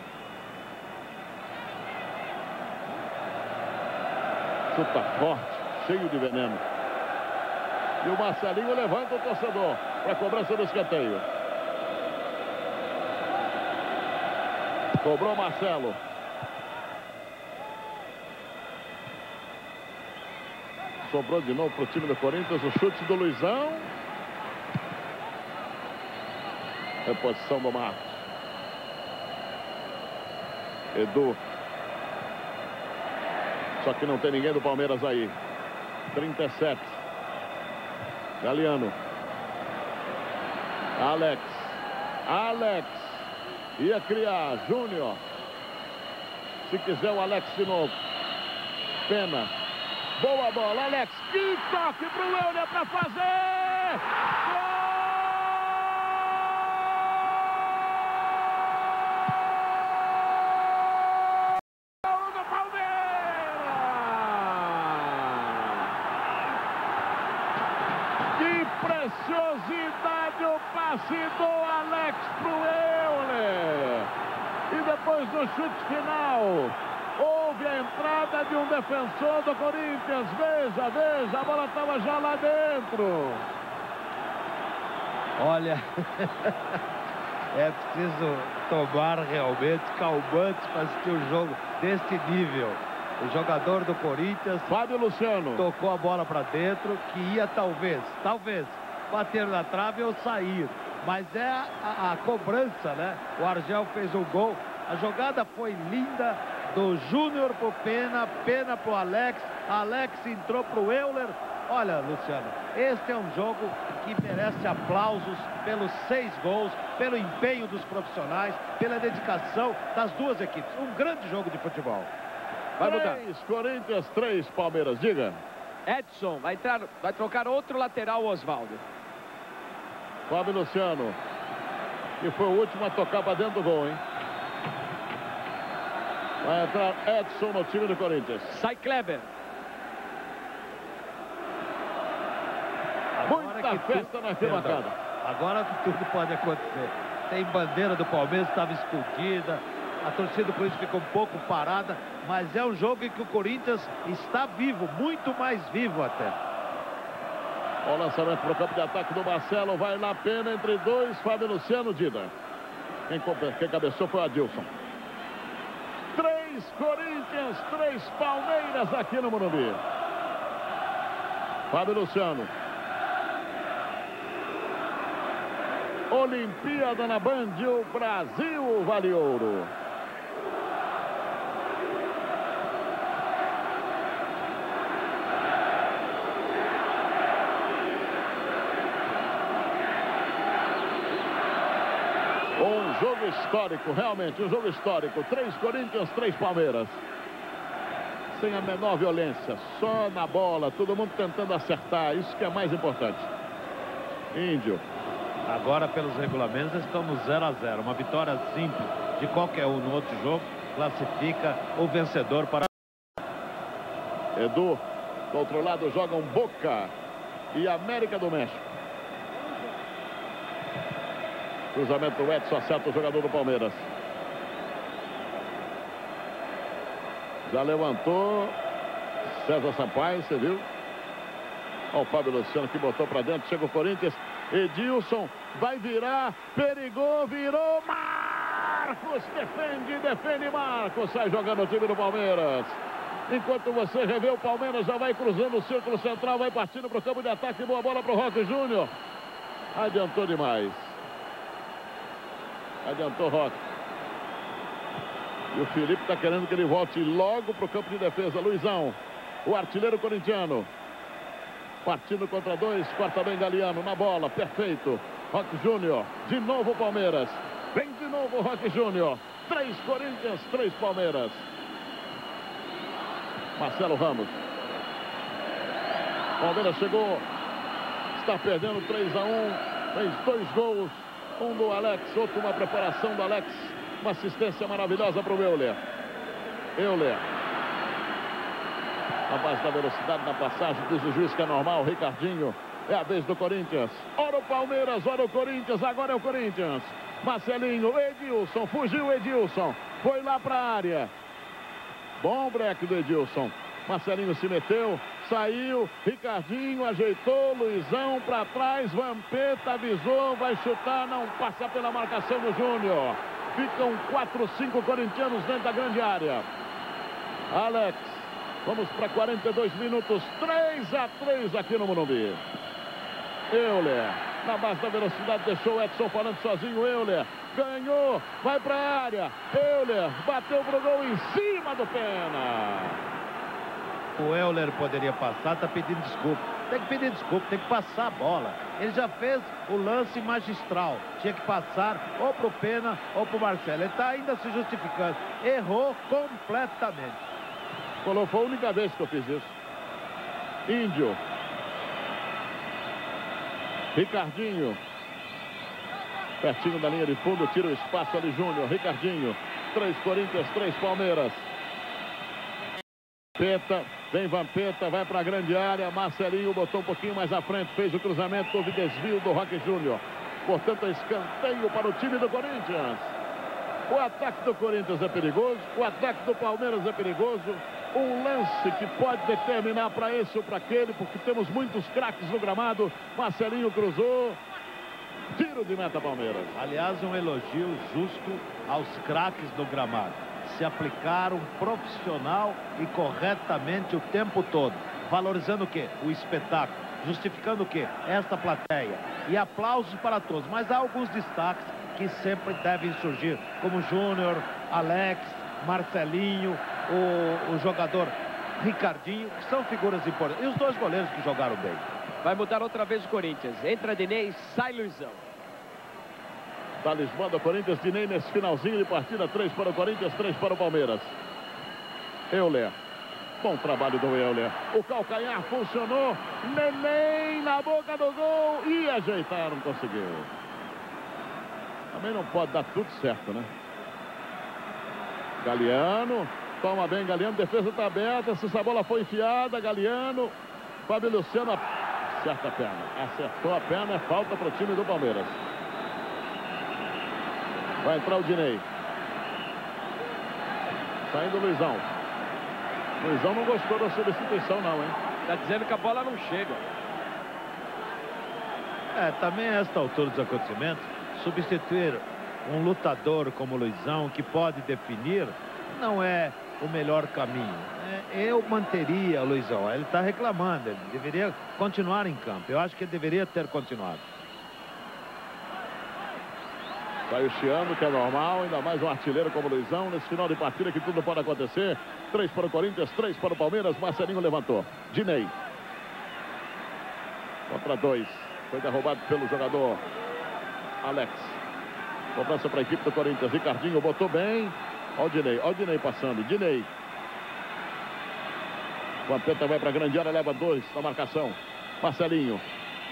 Chuta forte. Cheio de veneno. E o Marcelinho levanta o torcedor para a cobrança do escanteio. Cobrou Marcelo. Sobrou de novo para o time do Corinthians. O chute do Luizão. Reposição do Marcos. Edu. Só que não tem ninguém do Palmeiras aí. trinta e sete. Galeano. Alex. Alex. Ia criar. Júnior. Se quiser o Alex de novo. Pena. Boa bola. Alex. Que toque pro Euler para fazer. Gol! Preciosidade o passe do Alex pro Euler. E depois do chute final, houve a entrada de um defensor do Corinthians. Veja, veja, a bola estava já lá dentro. Olha, é preciso tomar realmente calmantes para assistir um jogo desse nível. O jogador do Corinthians, Fábio Luciano, tocou a bola para dentro, que ia talvez, talvez, bater na trave ou sair. Mas é a, a, a cobrança, né? O Argel fez um gol. A jogada foi linda do Júnior pro Pena, Pena pro Alex, Alex entrou pro Euler. Olha, Luciano, este é um jogo que merece aplausos pelos seis gols, pelo empenho dos profissionais, pela dedicação das duas equipes. Um grande jogo de futebol. Vai mudar. três Corinthians, três Palmeiras. Diga. Edson vai entrar, vai trocar outro lateral, Oswaldo. Fábio Luciano. Que foi o último a tocar para dentro do gol, hein? Vai entrar Edson no time do Corinthians. Sai Kleber. Agora muita festa tu... na arquibancada. Agora tudo pode acontecer. Tem bandeira do Palmeiras, estava escondida. A torcida do Corinthians ficou um pouco parada, mas é um jogo em que o Corinthians está vivo, muito mais vivo até. O lançamento para o campo de ataque do Marcelo, vai lá Pena entre dois, Fábio Luciano, Dida. Quem, quem cabeçou foi o Adilson. Três Corinthians, três Palmeiras aqui no Morumbi. Fábio Luciano. Olimpíada na Band, o Brasil vale ouro. Um jogo histórico, realmente, um jogo histórico. Três Corinthians, três Palmeiras. Sem a menor violência, só na bola, todo mundo tentando acertar. Isso que é mais importante. Índio. Agora, pelos regulamentos, estamos zero a zero. Uma vitória simples de qualquer um no outro jogo classifica o vencedor para... Edu, do outro lado, jogam Boca e América do México. Cruzamento do Edson, acerta o jogador do Palmeiras. Já levantou César Sampaio, você viu? Olha o Fábio Luciano que botou para dentro, chega o Corinthians. Edilson vai virar, perigou, virou, Marcos defende, defende Marcos, sai jogando o time do Palmeiras. Enquanto você revê, o Palmeiras já vai cruzando o círculo central, vai partindo para o campo de ataque, boa bola para o Roque Júnior. Adiantou demais. Adiantou Roque. E o Felipe está querendo que ele volte logo para o campo de defesa. Luizão, o artilheiro corintiano. Partindo contra dois, corta bem Galeano na bola, perfeito. Roque Júnior, de novo Palmeiras. Vem de novo Roque Júnior. Três Corinthians, três Palmeiras. Marcelo Ramos. Palmeiras chegou. Está perdendo três a um. Fez dois gols. Um do Alex, outro uma preparação do Alex. Uma assistência maravilhosa para o Euler. Euler. Na base da velocidade na passagem, diz o juiz que é normal. Ricardinho, é a vez do Corinthians. Ora o Palmeiras, ora o Corinthians, agora é o Corinthians. Marcelinho, Edilson, fugiu Edilson. Foi lá para a área. Bom break do Edilson. Marcelinho se meteu, saiu, Ricardinho ajeitou, Luizão para trás, Vampeta avisou, vai chutar, não passa pela marcação do Júnior. Ficam quatro, cinco corintianos dentro da grande área. Alex, vamos para quarenta e dois minutos, três a três aqui no Morumbi. Euler, Na base da velocidade, deixou o Edson falando sozinho. Euler ganhou, vai para a área. Euler bateu pro gol em cima do Pena. O Euler poderia passar, tá pedindo desculpa. Tem que pedir desculpa, tem que passar a bola. Ele já fez o lance magistral. Tinha que passar ou pro Pena ou pro Marcelo. Ele tá ainda se justificando. Errou completamente. Falou, foi a única vez que eu fiz isso. Índio. Ricardinho. Pertinho da linha de fundo, tira o espaço ali, Júnior. Ricardinho. Três Corinthians, três Palmeiras. Peta, vem Vampeta, vai para a grande área. Marcelinho botou um pouquinho mais à frente, fez o cruzamento, houve desvio do Roque Júnior. Portanto, escanteio para o time do Corinthians. O ataque do Corinthians é perigoso, o ataque do Palmeiras é perigoso. Um lance que pode determinar para esse ou para aquele, porque temos muitos craques no gramado. Marcelinho cruzou. Tiro de meta, Palmeiras. Aliás, um elogio justo aos craques do gramado. Se aplicaram profissional e corretamente o tempo todo. Valorizando o quê? O espetáculo. Justificando o quê? Esta plateia. E aplausos para todos. Mas há alguns destaques que sempre devem surgir. Como Júnior, Alex, Marcelinho, o, o jogador Ricardinho, que são figuras importantes. E os dois goleiros que jogaram bem. Vai mudar outra vez o Corinthians. Entra Dinei, sai Luizão. Talismã do Corinthians, Dinei nesse finalzinho de partida. Três para o Corinthians, três para o Palmeiras. Euler. Bom trabalho do Euler. O calcanhar funcionou. Neném na boca do gol. E ajeitar, não conseguiu. Também não pode dar tudo certo, né? Galeano. Toma bem, Galeano. Defesa está aberta. Se essa bola foi enfiada, Galeano. Fábio Luciano acerta a perna. Acertou a perna. É falta para o time do Palmeiras. Vai entrar o Dinei. Saindo o Luizão. Luizão não gostou da substituição não, hein? Tá dizendo que a bola não chega. É, também a esta altura dos acontecimentos, substituir um lutador como o Luizão, que pode definir, não é o melhor caminho. É, eu manteria o Luizão. Ele está reclamando, ele deveria continuar em campo. Eu acho que ele deveria ter continuado. Vai o Chiano, que é normal, ainda mais um artilheiro como o Luizão, nesse final de partida que tudo pode acontecer. Três para o Corinthians, três para o Palmeiras. Marcelinho levantou. Dinei. Contra dois. Foi derrubado pelo jogador Alex. Cobrança para a equipe do Corinthians. Ricardinho botou bem. Olha o Dinei, olha o Dinei passando. Dinei. O Vampeta vai para a grande área, leva dois na marcação. Marcelinho.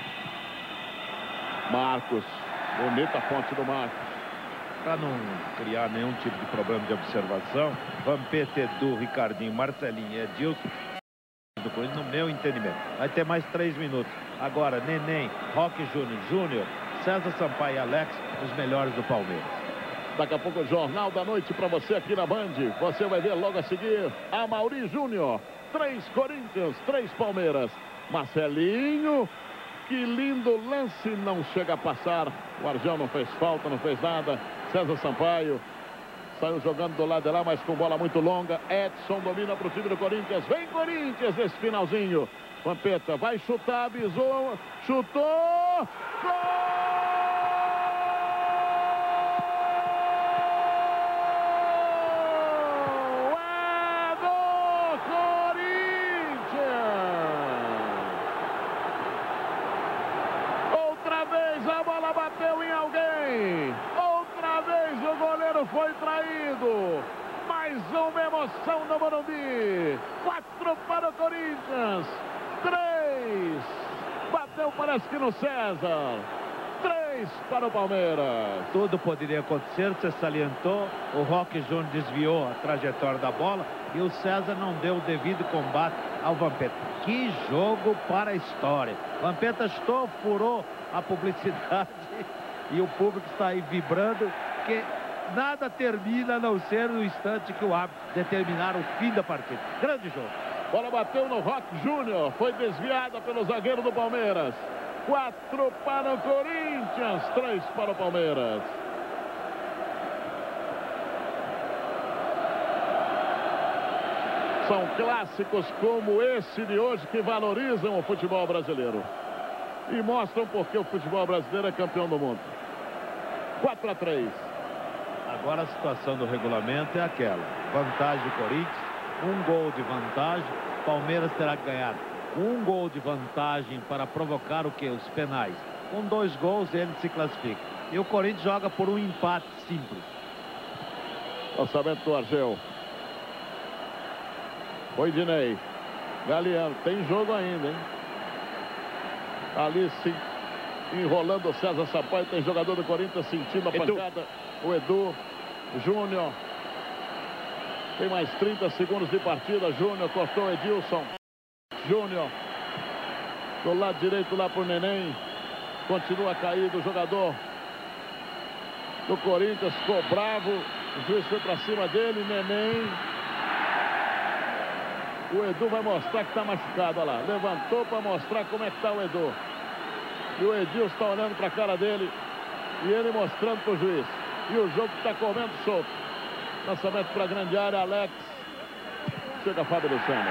Marcos. Bonita ponte do Marcos. Para não criar nenhum tipo de problema de observação, Vampeta, Edu, Ricardinho, Marcelinho e Edilson do Corinthians, no meu entendimento. Vai ter mais três minutos. Agora, Neném, Roque Júnior, Júnior, César Sampaio e Alex, os melhores do Palmeiras. Daqui a pouco o Jornal da Noite para você aqui na Band. Você vai ver logo a seguir a Mauri Júnior. Três Corinthians, três Palmeiras. Marcelinho. Que lindo lance, não chega a passar. O Argel não fez falta, não fez nada. César Sampaio saiu jogando do lado de lá, mas com bola muito longa. Edson domina para o time do Corinthians. Vem Corinthians nesse finalzinho. Vampeta vai chutar, avisou, chutou. Gol! Foi traído. Mais uma emoção no Morumbi. Quatro para o Corinthians. Três. Bateu, parece que no César. Três para o Palmeiras. Tudo poderia acontecer, você salientou. O Roque Júnior desviou a trajetória da bola e o César não deu o devido combate ao Vampeta. Que jogo para a história. Vampeta chutou, furou a publicidade e o público está aí vibrando, que nada termina a não ser no instante que o árbitro determinar o fim da partida. Grande jogo. Bola bateu no Roque Júnior. Foi desviada pelo zagueiro do Palmeiras. Quatro para o Corinthians. Três para o Palmeiras. São clássicos como esse de hoje que valorizam o futebol brasileiro. e mostram porque o futebol brasileiro é campeão do mundo. quatro a três. Agora a situação do regulamento é aquela. Vantagem Corinthians, um gol de vantagem. Palmeiras terá que ganhar um gol de vantagem para provocar o que? Os penais. Com dois gols ele se classifica. E o Corinthians joga por um empate simples. Lançamento do Argel. Foi Dinei. Galeano, tem jogo ainda, hein? Ali sim, enrolando o César Sampaio, tem jogador do Corinthians sentindo a Edu. pancada. O Edu Júnior. Tem mais trinta segundos de partida. Júnior cortou Edilson. Júnior. Do lado direito lá pro Neném. Continua caído o jogador do Corinthians. Ficou bravo. O juiz foi para cima dele. Neném. O Edu vai mostrar que está machucado. Olha lá. Levantou para mostrar como é que está o Edu. E o Edilson está olhando para a cara dele. E ele mostrando para o juiz. E o jogo está correndo solto. Lançamento para a grande área. Alex. Chega Fábio Luciano.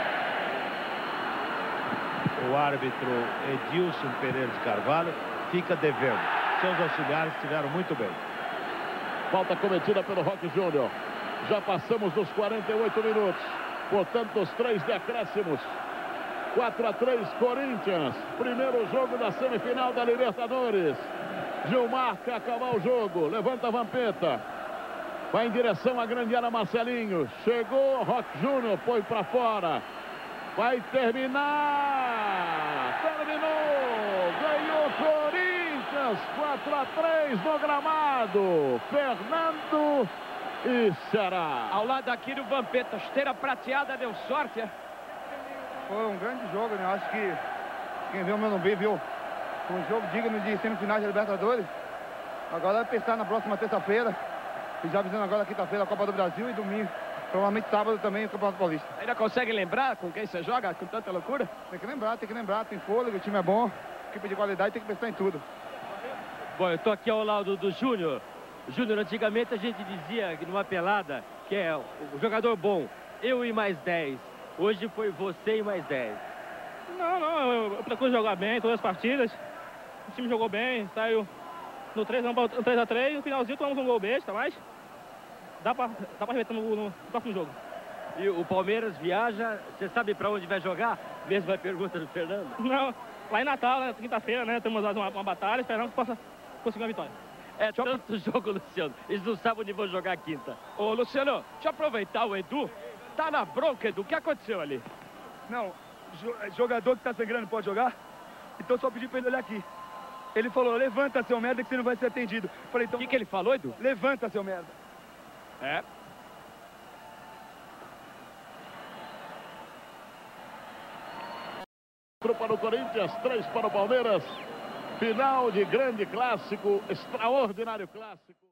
O árbitro Edilson Pereira de Carvalho fica devendo. Seus auxiliares estiveram muito bem. Falta cometida pelo Roque Júnior. Já passamos dos quarenta e oito minutos. Portanto, os três decréscimos. quatro a três, Corinthians. Primeiro jogo da semifinal da Libertadores. Gilmar quer acabar o jogo. Levanta a Vampeta. Vai em direção à grande área Marcelinho. Chegou, Roque Júnior foi para fora. Vai terminar. Terminou. Ganhou Corinthians. quatro a três no gramado. Fernando e Ceará. Ao lado aqui do Vampeta. Esteira prateada, deu sorte. É? Foi um grande jogo, né? Acho que quem viu o meu B viu. Foi um jogo digno de semifinais da Libertadores. Agora é pensar na próxima terça-feira. E já avisando agora quinta-feira a Copa do Brasil e domingo. Provavelmente sábado também o Campeonato Paulista. Ainda consegue lembrar com quem você joga com tanta loucura? Tem que lembrar, tem que lembrar. Tem fôlego, o time é bom. Equipe de qualidade, tem que pensar em tudo. Bom, eu tô aqui ao lado do Júnior. Júnior, antigamente a gente dizia que numa pelada que é o jogador bom, eu e mais dez. Hoje foi você e mais dez. Não, não, eu, eu procuro jogar bem todas as partidas. O time jogou bem, saiu no três a três, no finalzinho tomamos um gol besta, mas dá pra, dá pra reverter no, no próximo jogo. E o Palmeiras viaja, você sabe pra onde vai jogar? Mesma pergunta do Fernando. Não, lá em Natal, né, quinta-feira, né, temos uma, uma batalha, esperamos que possa conseguir uma vitória. É tanto jogo, Luciano, eles não sabem onde vão jogar quinta. Ô, Luciano, deixa eu aproveitar o Edu. Tá na bronca, Edu, o que aconteceu ali? Não, jogador que tá sangrando pode jogar? Então só pedi pra ele olhar aqui. Ele falou, levanta, seu merda, que você não vai ser atendido. Falei, então... O que, que ele falou, Edu? Levanta, seu merda. É. Para o Corinthians, três para o Palmeiras. Final de grande clássico, extraordinário clássico.